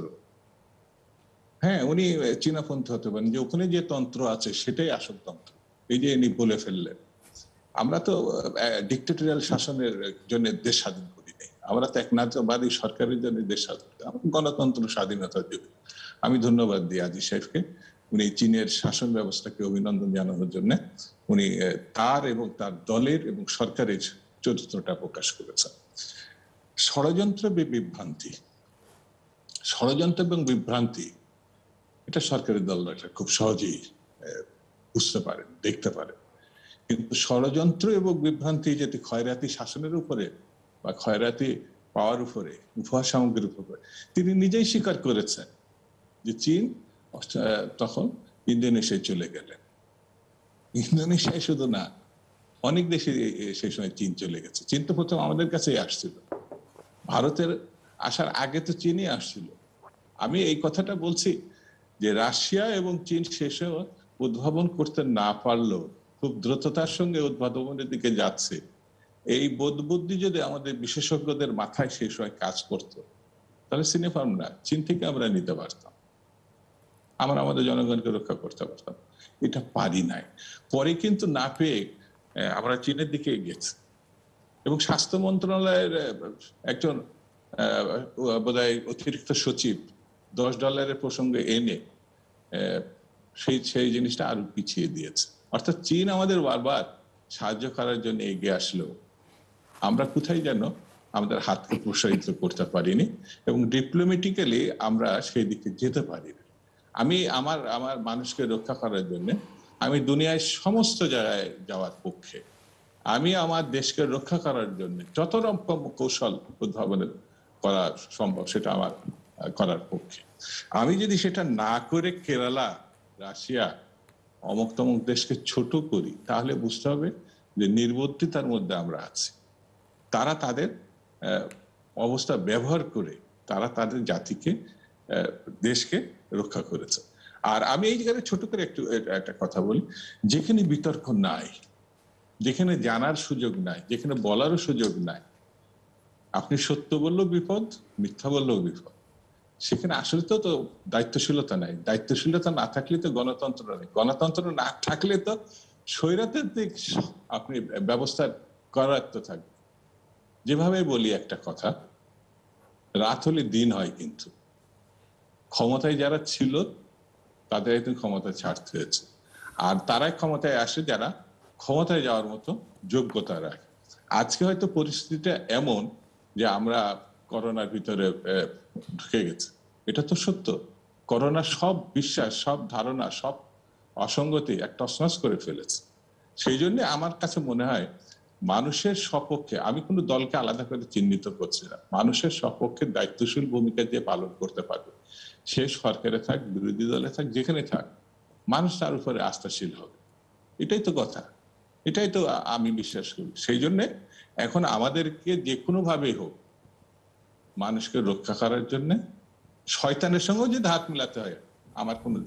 [SPEAKER 4] হ্যাঁ, উনি চীনাপন্থী হতে পারেন, যে ওখানে যে তন্ত্র আছে সেটাই আসল তন্ত্র, এই যে ইনি বলে ফেললেন। আমরা তো ডিক্টেটরিয়াল শাসনের জন্য দেশ স্বাধীন করি নাই, আমরা তো একনায়কবাদী সরকারের জন্য দেশ স্বাধীন, গণতন্ত্র স্বাধীনতার জন্য। আমি ধন্যবাদ দিই আজিজ সাহেবকে, উনি চীনের শাসন ব্যবস্থাকে অভিনন্দন জানানোর জন্য উনি তার এবং তার দলের এবং সরকারের চরিত্রটা প্রকাশ করেছেন। ষড়যন্ত্র বিভ্রান্তি, ষড়যন্ত্র এবং বিভ্রান্তি এটা সরকারি দলরা খুব সহজেই বুঝতে পারেন, দেখতে পারেন। কিন্তু ষড়যন্ত্র এবং বিভ্রান্তি যদি খয়রাতি শাসনের উপরে বা খয়রাতি পাওয়ার উপরে, উপহার সামগ্রীর উপরে, তিনি নিজেই স্বীকার করেছেন যে চীন তখন ইন্দোনেশিয়ায় চলে গেলেন। ইন্দোনেশিয়ায় শুধু না, অনেক দেশে সেই সময় চীন চলে গেছে। চীন তো প্রথম আমাদের কাছেই আসছিল, ভারতের আসার আগে তো চীনই আসছিল। আমি এই কথাটা বলছি যে রাশিয়া এবং চীন শেষ হয়ে উদ্ভাবন করতে না পারলেও খুব দ্রুততার সঙ্গে উদ্ভাবনের দিকে যাচ্ছে, এই বোধ বুদ্ধি যদি আমাদের বিশেষজ্ঞদের মাথায় সেই সময় কাজ করতো, তাহলে সিনেফার্ম না চীন থেকে আমরা নিতে পারতাম, আমরা আমাদের জনগণকে রক্ষা করতে পারতাম। এটা পারি নাই। পরে কিন্তু না পেয়ে আমরা চীনের দিকে গেছি এবং স্বাস্থ্য মন্ত্রণালয়ের একজন বোধহয় অতিরিক্ত সচিব দশ ডলারের প্রসঙ্গে এনে সেই সেই জিনিসটা আরো পিছিয়ে দিয়েছে। অর্থাৎ চীন আমাদের বারবার সাহায্য করার জন্য এগিয়ে আসলেও আমরা কোথায় যেন আমাদের হাতকে প্রসারিত করতে পারিনি এবং ডিপ্লোম্যাটিক্যালি আমরা সেই দিকে যেতে পারিনি। আমি আমার আমার মানুষকে রক্ষা করার জন্য আমি দুনিয়ায় সমস্ত জায়গায় যাওয়ার পক্ষে। আমি আমার দেশকে রক্ষা করার জন্য যত রকম কৌশল উদ্ভাবনের করা সম্ভব সেটা আমার করার পক্ষে। আমি যদি সেটা না করে কেরালা, রাশিয়া, অমুক তমুক দেশকে ছোট করি, তাহলে বুঝতে হবে যে নির্বুদ্ধিতার মধ্যে আমরা আছি। তারা তাদের অবস্থা ব্যবহার করে তারা তাদের জাতিকে, দেশকে রক্ষা করেছে। আর আমি এই জায়গায় ছোট করে একটু একটা কথা বলি, যেখানে বিতর্ক নাই, যেখানে জানার সুযোগ নাই, যেখানে বলারও সুযোগ নাই, আপনি সত্য বললেও বিপদ, মিথ্যা বললেও বিপদ। সেখানে আসলে তো তো দায়িত্বশীলতা নাই। দায়িত্বশীলতা না থাকলে তো গণতন্ত্র নেই। গণতন্ত্র না থাকলে তো স্বৈরাতের দিক আপনি ব্যবস্থার করায়ত্ত থাকবে। যেভাবে বলি একটা কথা, রাত হলে দিন হয়, কিন্তু ক্ষমতায় যারা ছিল তাদের একদিন ক্ষমতা ছাড়তে হয়েছে। আর তারাই ক্ষমতায় আসে যারা ক্ষমতায় যাওয়ার মতো যোগ্যতা রাখে। আজকে হয়তো পরিস্থিতিটা এমন যে আমরা করোনার ভিতরে ঢুকে গেছি, এটা তো সত্য। করোনা সব বিশ্বাস, সব ধারণা, সব অসঙ্গতি একটা তছনছ করে ফেলেছে। সেই জন্য আমার কাছে মনে হয় মানুষের সপক্ষে, আমি কোনো দলকে আলাদা করে চিহ্নিত করছি না, মানুষের সপক্ষে দায়িত্বশীল ভূমিকা দিয়ে পালন করতে পারবে, সে সরকারে থাক, বিরোধী দলে থাক, যেখানে থাক, মানুষ তার উপরে আস্থাশীল হবে। এটাই তো কথা, এটাই তো আমি বিশ্বাস করি। সেই জন্য এখন আমাদেরকে যে কোনো ভাবে হোক মানুষকে রক্ষা করার জন্য শয়তানের সঙ্গেও যদি হাত মিলাতে হয়, আমার কোনো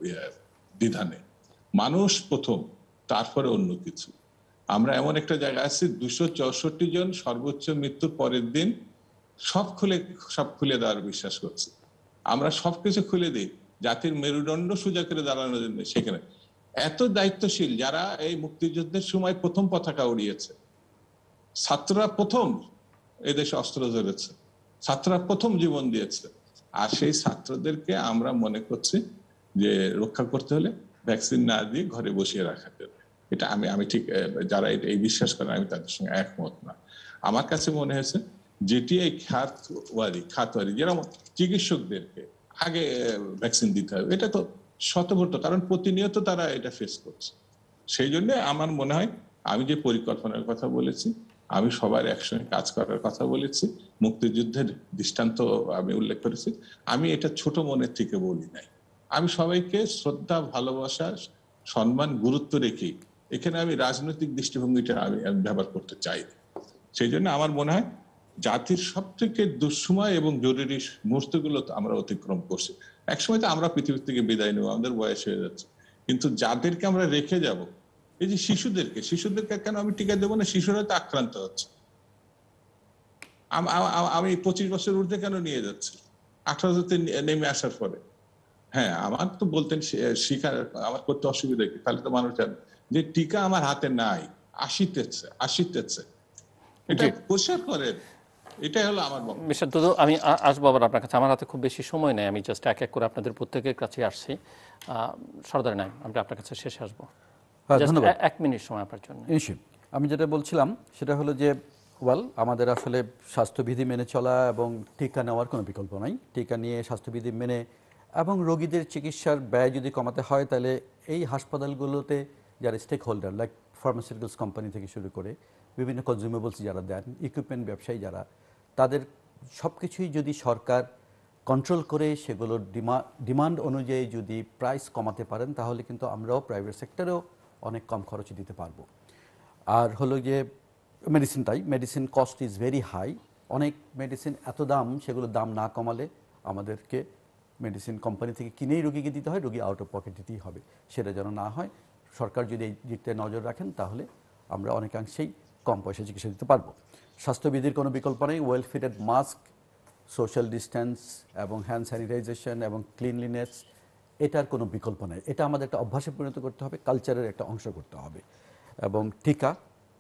[SPEAKER 4] দ্বিধা নেই। মানুষ প্রথম, তারপরে অন্য কিছু। আমরা এমন একটা জায়গায় আছি, দুশো চৌষট্টি জন সর্বোচ্চ মৃত্যুর পরের দিন সব খুলে সব খুলে দেওয়ার বিশ্বাস করছি। আমরা সবকিছু খুলে দিই জাতির মেরুদণ্ড সোজা করে দাঁড়ানোর জন্য। সেখানে এত দায়িত্বশীল যারা এই মুক্তিযুদ্ধের সময় প্রথম পতাকা উড়িয়েছে, ছাত্ররা প্রথম এদেশে অস্ত্র ধরেছে, ছাত্ররা প্রথম জীবন দিয়েছে। আর সেই ছাত্রদেরকে আমরা মনে করছি যে রক্ষা করতে হলে ভ্যাকসিন না দিয়ে ঘরে বসিয়ে রাখা যাবে। এটা আমি আমি ঠিক যারা এই বিশ্বাস করেন আমি তাদের সঙ্গে একমত না। আমার কাছে মনে হয়েছে যেটি এই খাতওয়ারি খাতওয়ারি যেরকম চিকিৎসকদেরকে আগে ভ্যাকসিন দিতে হবে, এটা তো শতবর্ত, কারণ প্রতিনিয়ত তারা এটা ফেস করছে। সেই জন্য আমার মনে হয় আমি যে পরিকল্পনার কথা বলেছি, আমি সবার একসঙ্গে কাজ করার কথা বলেছি, মুক্তিযুদ্ধের দৃষ্টান্ত আমি উল্লেখ করেছি, আমি এটা ছোট মনের থেকে বলি নাই। আমি সবাইকে শ্রদ্ধা, ভালোবাসা, সম্মান, গুরুত্ব রেখে এখানে আমি রাজনৈতিক দৃষ্টিভঙ্গিটা আমি ব্যবহার করতে চাই। সেই জন্য আমার মনে হয় জাতির সব থেকে দুঃসময় এবং জরুরি মুহূর্তগুলো আমরা অতিক্রম করছি। একসময় তো আমরা পৃথিবী থেকে বিদায় নেব, আমাদের বয়স হয়ে যাচ্ছে, কিন্তু যাদেরকে আমরা রেখে যাব, এই যে শিশুদেরকে শিশুদেরকে কেন আমি টিকা দেবো না? শিশুরা তো আক্রান্ত হচ্ছে। আমি পঁচিশ বছর ঊর্ধ্বে কেন নিয়ে যাচ্ছি আঠারোতে নেমে আসার পরে? হ্যাঁ, আমার তো বলতেন শিকার আমার করতে অসুবিধা কি? তাহলে তো মানুষ জানে যে টিকা আমার হাতে নাই, আসিতেছে আসিতেছে এটা পরিষ্কার করেন। এটাই হলো আমার বক্তব্য।
[SPEAKER 1] মিস্টার দুদু, আমি আসবো আবার আপনার কাছে। আমার হাতে খুব বেশি সময় নেই, আমি জাস্ট এক এক করে আপনাদের প্রত্যেকের কাছে আসছি। সর্দার নাইম, আমি আপনার কাছে শেষে আসবো। এক মিনিট সময় আপনার জন্য।
[SPEAKER 3] আমি যেটা বলছিলাম সেটা হলো যে ওয়েল আমাদের আসলে স্বাস্থ্যবিধি মেনে চলা এবং টিকা নেওয়ার কোনো বিকল্প নাই। টিকা নিয়ে স্বাস্থ্যবিধি মেনে এবং রোগীদের চিকিৎসার ব্যয় যদি কমাতে হয়, তাহলে এই হাসপাতালগুলোতে যারা stakeholder like pharmaceuticals company থেকে শুরু করে বিভিন্ন কনজিউমেবলস যারা দেন, ইকুইপমেন্ট ব্যবসায়ী যারা, তাদের সব কিছুই যদি সরকার কন্ট্রোল করে সেগুলোর ডিমান্ড অনুযায়ী যদি প্রাইস কমাতে পারেন, তাহলে কিন্তু আমরাও প্রাইভেট সেক্টরেও অনেক কম খরচে দিতে পারবো। আর হলো যে মেডিসিনটাই, medicine cost is very high. অনেক মেডিসিন এত দাম, সেগুলোর দাম না কমালে আমাদেরকে মেডিসিন কোম্পানি থেকে কিনেই রোগীকে দিতে হয়, রোগী আউট অফ পকেট দিতেই হবে। সেটা যেন না হয়, সরকার যদি এই দিকটায় নজর রাখেন তাহলে আমরা অনেকাংশেই কম পয়সা চিকিৎসা দিতে পারবো। স্বাস্থ্যবিধির কোনো বিকল্প নেই। Well fitted mask, social distance এবং হ্যান্ড স্যানিটাইজেশন এবং ক্লিনলিনেস, এটার কোনো বিকল্প নেই। এটা আমাদের একটা অভ্যাসে পরিণত করতে হবে, কালচারের একটা অংশ করতে হবে। এবং টিকা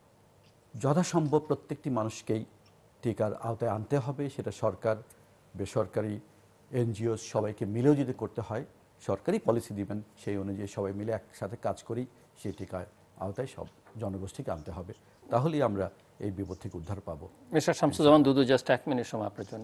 [SPEAKER 3] যথাসম্ভব প্রত্যেকটি মানুষকেই টিকার আওতায় আনতে হবে। সেটা সরকার, বেসরকারি, এনজিও সবাইকে মিলেও যদি করতে হয়, সরকারি পলিসি দিবেন, সেই অনুযায়ী সবাই মিলে একসাথে কাজ করি, সেই টিকার আওতায় সব জনগোষ্ঠীকে আনতে হবে। তাহলেই আমরা এই বিপদ থেকে উদ্ধার পাবো।
[SPEAKER 1] মিস্টার শামসুজ্জামান দুদু, জাস্ট এক মিনিট সময় আপনার জন্য।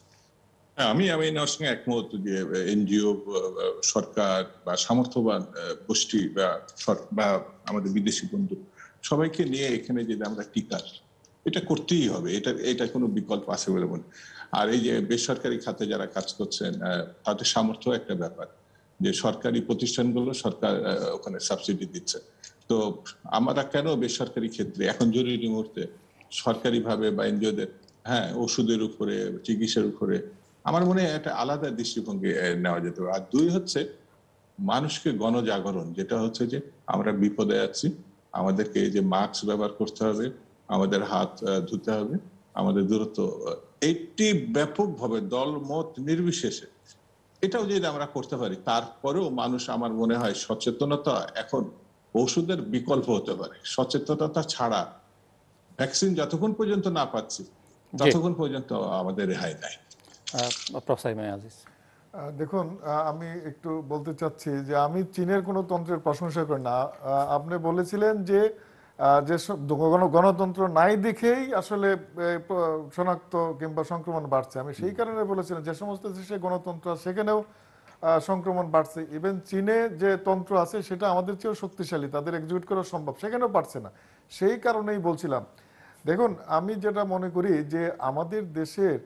[SPEAKER 4] আমি আমি এর সঙ্গে একমত যে এনজিও, সরকার বা সামর্থ্যবান গোষ্ঠী বা বা আমাদের বিদেশি বন্ধু সবাইকে নিয়ে এখানে যদি আমরা টিকা, এটা করতেই হবে। এটা এটা কোনো বিকল্প আছে বলে মনে। আর এই যে বেসরকারি খাতে যারা কাজ করছেন, তাদের সামর্থ্য একটা ব্যাপার, যে সরকারি প্রতিষ্ঠানগুলো সরকার ওখানে সাবসিডি দিচ্ছে। তো আমরা কেন বেসরকারি ক্ষেত্রে এখন জরুরি মুহূর্তে সরকারি ভাবে বা এনজিওদের হ্যাঁ ওষুধের উপরে, চিকিৎসার উপরে আমার মনে হয় একটা আলাদা দৃষ্টিভঙ্গি নেওয়া যেতে পারে। আর দুই হচ্ছে মানুষকে গণজাগরণ, যেটা হচ্ছে যে আমরা বিপদে আছি, আমাদেরকে এই যে মাস্ক ব্যবহার করতে হবে, আমাদের হাত ধুতে হবে, আমাদের দূরত্ব, এইটি ব্যাপকভাবে দল মত নির্বিশেষে এটাও যদি আমরা করতে পারি, তারপরেও মানুষ আমার মনে হয় সচেতনতা এখন ওষুধের বিকল্প হতে পারে। সচেতনতা ছাড়া ভ্যাকসিন যতক্ষণ পর্যন্ত না পাচ্ছি ততক্ষণ পর্যন্ত আমাদের রেহাই নাই।
[SPEAKER 1] প্রফ আজিজ,
[SPEAKER 2] দেখুন, আমি একটু বলতে চাচ্ছি যে আমি চীনের কোনো তন্ত্রের প্রশংসা করি না। আপনি বলেছিলেন যে যেসব গণতন্ত্র নাই দেখেই আসলে শনাক্ত কিংবা সংক্রমণ বাড়ছে। আমি সেই কারণে বলেছিলাম যে সমস্ত দেশে গণতন্ত্র সেখানেও সংক্রমণ বাড়ছে। ইভেন চীনে যে তন্ত্র আছে সেটা আমাদের চেয়েও শক্তিশালী, তাদের এক্সিকিউট করা সম্ভব, সেখানেও পারছে না। সেই কারণেই বলছিলাম, দেখুন আমি যেটা মনে করি যে আমাদের দেশের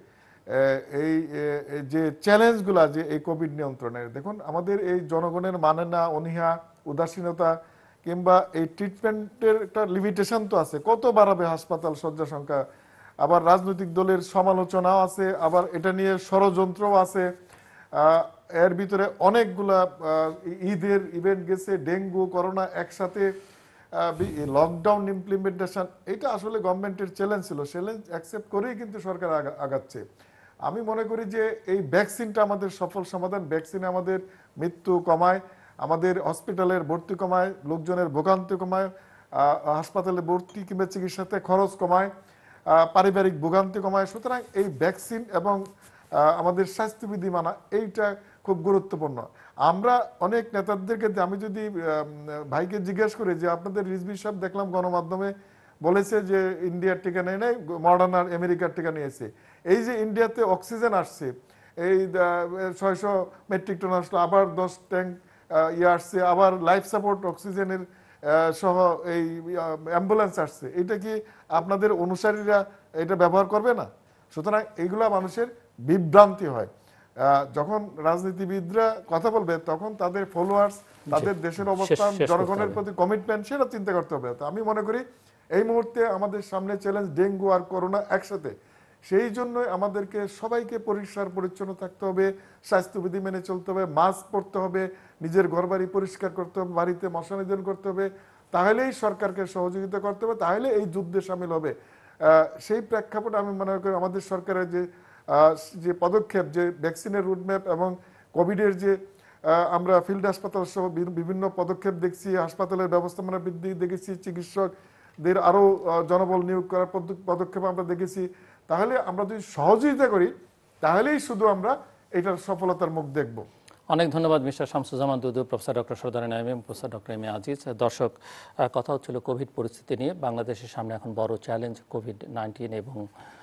[SPEAKER 2] এই যে চ্যালেঞ্জগুলা যে এই কোভিড নিয়ন্ত্রণের, দেখুন আমাদের এই জনগণের মানে না, অনীহা, উদাসীনতা কিংবা এই ট্রিটমেন্টের একটা লিমিটেশন তো আছে। কত বাড়াবে হাসপাতাল শয্যা সংখ্যা, আবার রাজনৈতিক দলের সমালোচনাও আছে, আবার এটা নিয়ে ষড়যন্ত্রও আছে। এর ভিতরে অনেকগুলা ঈদের ইভেন্ট গেছে, ডেঙ্গু, করোনা একসাথে, লকডাউন ইমপ্লিমেন্টেশন, এটা আসলে গভর্নমেন্টের চ্যালেঞ্জ ছিল। চ্যালেঞ্জ অ্যাকসেপ্ট করেই কিন্তু সরকার আগাচ্ছে। আমি মনে করি যে এই ভ্যাকসিনটা আমাদের সফল সমাধান। ভ্যাকসিনে আমাদের মৃত্যু কমায়, আমাদের হসপিটালের ভর্তি কমায়, লোকজনের ভোগান্তি কমায়, হাসপাতালে ভর্তি কিংবা চিকিৎসাতে খরচ কমায়, পারিবারিক ভোগান্তি কমায়। সুতরাং এই ভ্যাকসিন এবং আমাদের স্বাস্থ্যবিধি মানা এইটা খুব গুরুত্বপূর্ণ। আমরা অনেক নেতাদেরকে, আমি যদি ভাইকে জিজ্ঞেস করি যে আপনাদের রিজভি সাহেব দেখলাম গণমাধ্যমে বলেছে যে ইন্ডিয়ার টিকা নেই নাই, মডার্ন আর আমেরিকার টিকা নিয়েছে। এই যে ইন্ডিয়াতে অক্সিজেন আসছে, এই ছয়শো মেট্রিক টন আসলো, আবার দশ ট্যাঙ্ক ইয়ে আসছে, আবার লাইফ সাপোর্ট অক্সিজেনের সহ এই অ্যাম্বুলেন্স আসছে, এটা কি আপনাদের অনুসারীরা এটা ব্যবহার করবে না? সুতরাং এইগুলা মানুষের বিভ্রান্তি হয়। যখন রাজনীতিবিদরা কথা বলবে তখন তাদের ফলোয়ার্স, তাদের দেশের অবস্থান, জনগণের প্রতি কমিটমেন্ট, সেটা চিন্তা করতে হবে। তো আমি মনে করি এই মুহূর্তে আমাদের সামনে চ্যালেঞ্জ ডেঙ্গু আর করোনা একসাথে। সেই জন্য আমাদেরকে সবাইকে পরিষ্কার পরিচ্ছন্ন থাকতে হবে, স্বাস্থ্যবিধি মেনে চলতে হবে, মাস্ক পরতে হবে, নিজের ঘর বাড়ি পরিষ্কার করতে হবে, বাড়িতে মশা নিধন করতে হবে, তাহলেই সরকারকে সহযোগিতা করতে হবে, তাহলে এই যুদ্ধে সামিল হবে। সেই প্রেক্ষাপটে আমি মনে করি আমাদের সরকারের যে যে পদক্ষেপ, যে ভ্যাকসিনের রুটম্যাপ এবং কোভিডের যে আমরা ফিল্ড হাসপাতাল সহ বিভিন্ন পদক্ষেপ দেখছি, হাসপাতালের ব্যবস্থাপনা বৃদ্ধি দেখেছি, চিকিৎসকদের আরও জনবল নিয়োগ করার পদক্ষেপ আমরা দেখেছি। তাহলে আমরা যদি সহযোগিতা করি তাহলেই শুধু আমরা এটার সফলতার মুখ দেখব।
[SPEAKER 1] অনেক ধন্যবাদ mister Shamsuzzaman Dudu, professor doctor Sardar Naim, professor doctor M A Aziz. দর্শক, কথা হচ্ছিল কোভিড পরিস্থিতি নিয়ে। বাংলাদেশের সামনে এখন বড় চ্যালেঞ্জ কোভিড নাইন্টিন এবং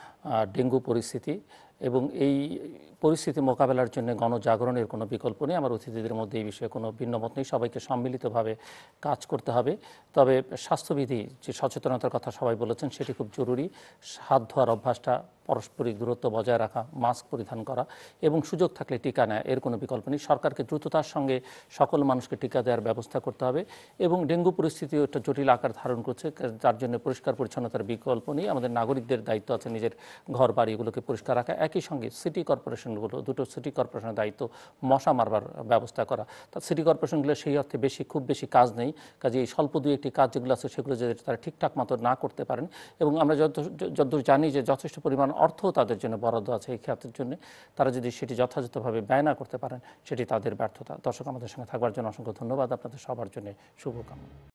[SPEAKER 1] ডেঙ্গু পরিস্থিতি, এবং এই পরিস্থিতি মোকাবেলার জন্য গণজাগরণের কোনো বিকল্প নেই। আমার অতিথিদের মধ্যে এই বিষয়ে কোনো ভিন্নমত নেই, সবাইকে সম্মিলিতভাবে কাজ করতে হবে। তবে স্বাস্থ্যবিধি যে সচেতনতার কথা সবাই বলেছেন সেটি খুব জরুরি। হাত ধোয়ার অভ্যাসটা, পারস্পরিক দূরত্ব বজায় রাখা, মাস্ক পরিধান করা এবং সুযোগ থাকলে টিকা নেয়, এর কোনো বিকল্প নেই। সরকারকে দ্রুততার সঙ্গে সকল মানুষকে টিকা দেওয়ার ব্যবস্থা করতে হবে। এবং ডেঙ্গু পরিস্থিতিও একটা জটিল আকার ধারণ করছে, যার জন্য পরিষ্কার পরিচ্ছন্নতার বিকল্প নেই। আমাদের নাগরিকদের দায়িত্ব আছে নিজের ঘর বাড়িগুলোকে পরিষ্কার রাখা। একই সঙ্গে সিটি কর্পোরেশনগুলো, দুটো সিটি কর্পোরেশনের দায়িত্ব মশা মারবার ব্যবস্থা করা। তা সিটি কর্পোরেশনগুলো সেই অর্থে বেশি খুব বেশি কাজ নেই, কাজে এই স্বল্প দুই একটি কাজ যেগুলো আছে সেগুলো যদি তারা ঠিকঠাক মতো না করতে পারেন, এবং আমরা যত যতদূর জানি যে যথেষ্ট পরিমাণ অর্থ তাদের জন্য বরাদ্দ আছে এই খাতের জন্য, তারা যদি সেটি যথাযথভাবে ব্যয় না করতে পারেন সেটি তাদের ব্যর্থতা। দর্শক, আমাদের সঙ্গে থাকবার জন্য অসংখ্য ধন্যবাদ, আপনাদের সবার জন্য শুভকামনা।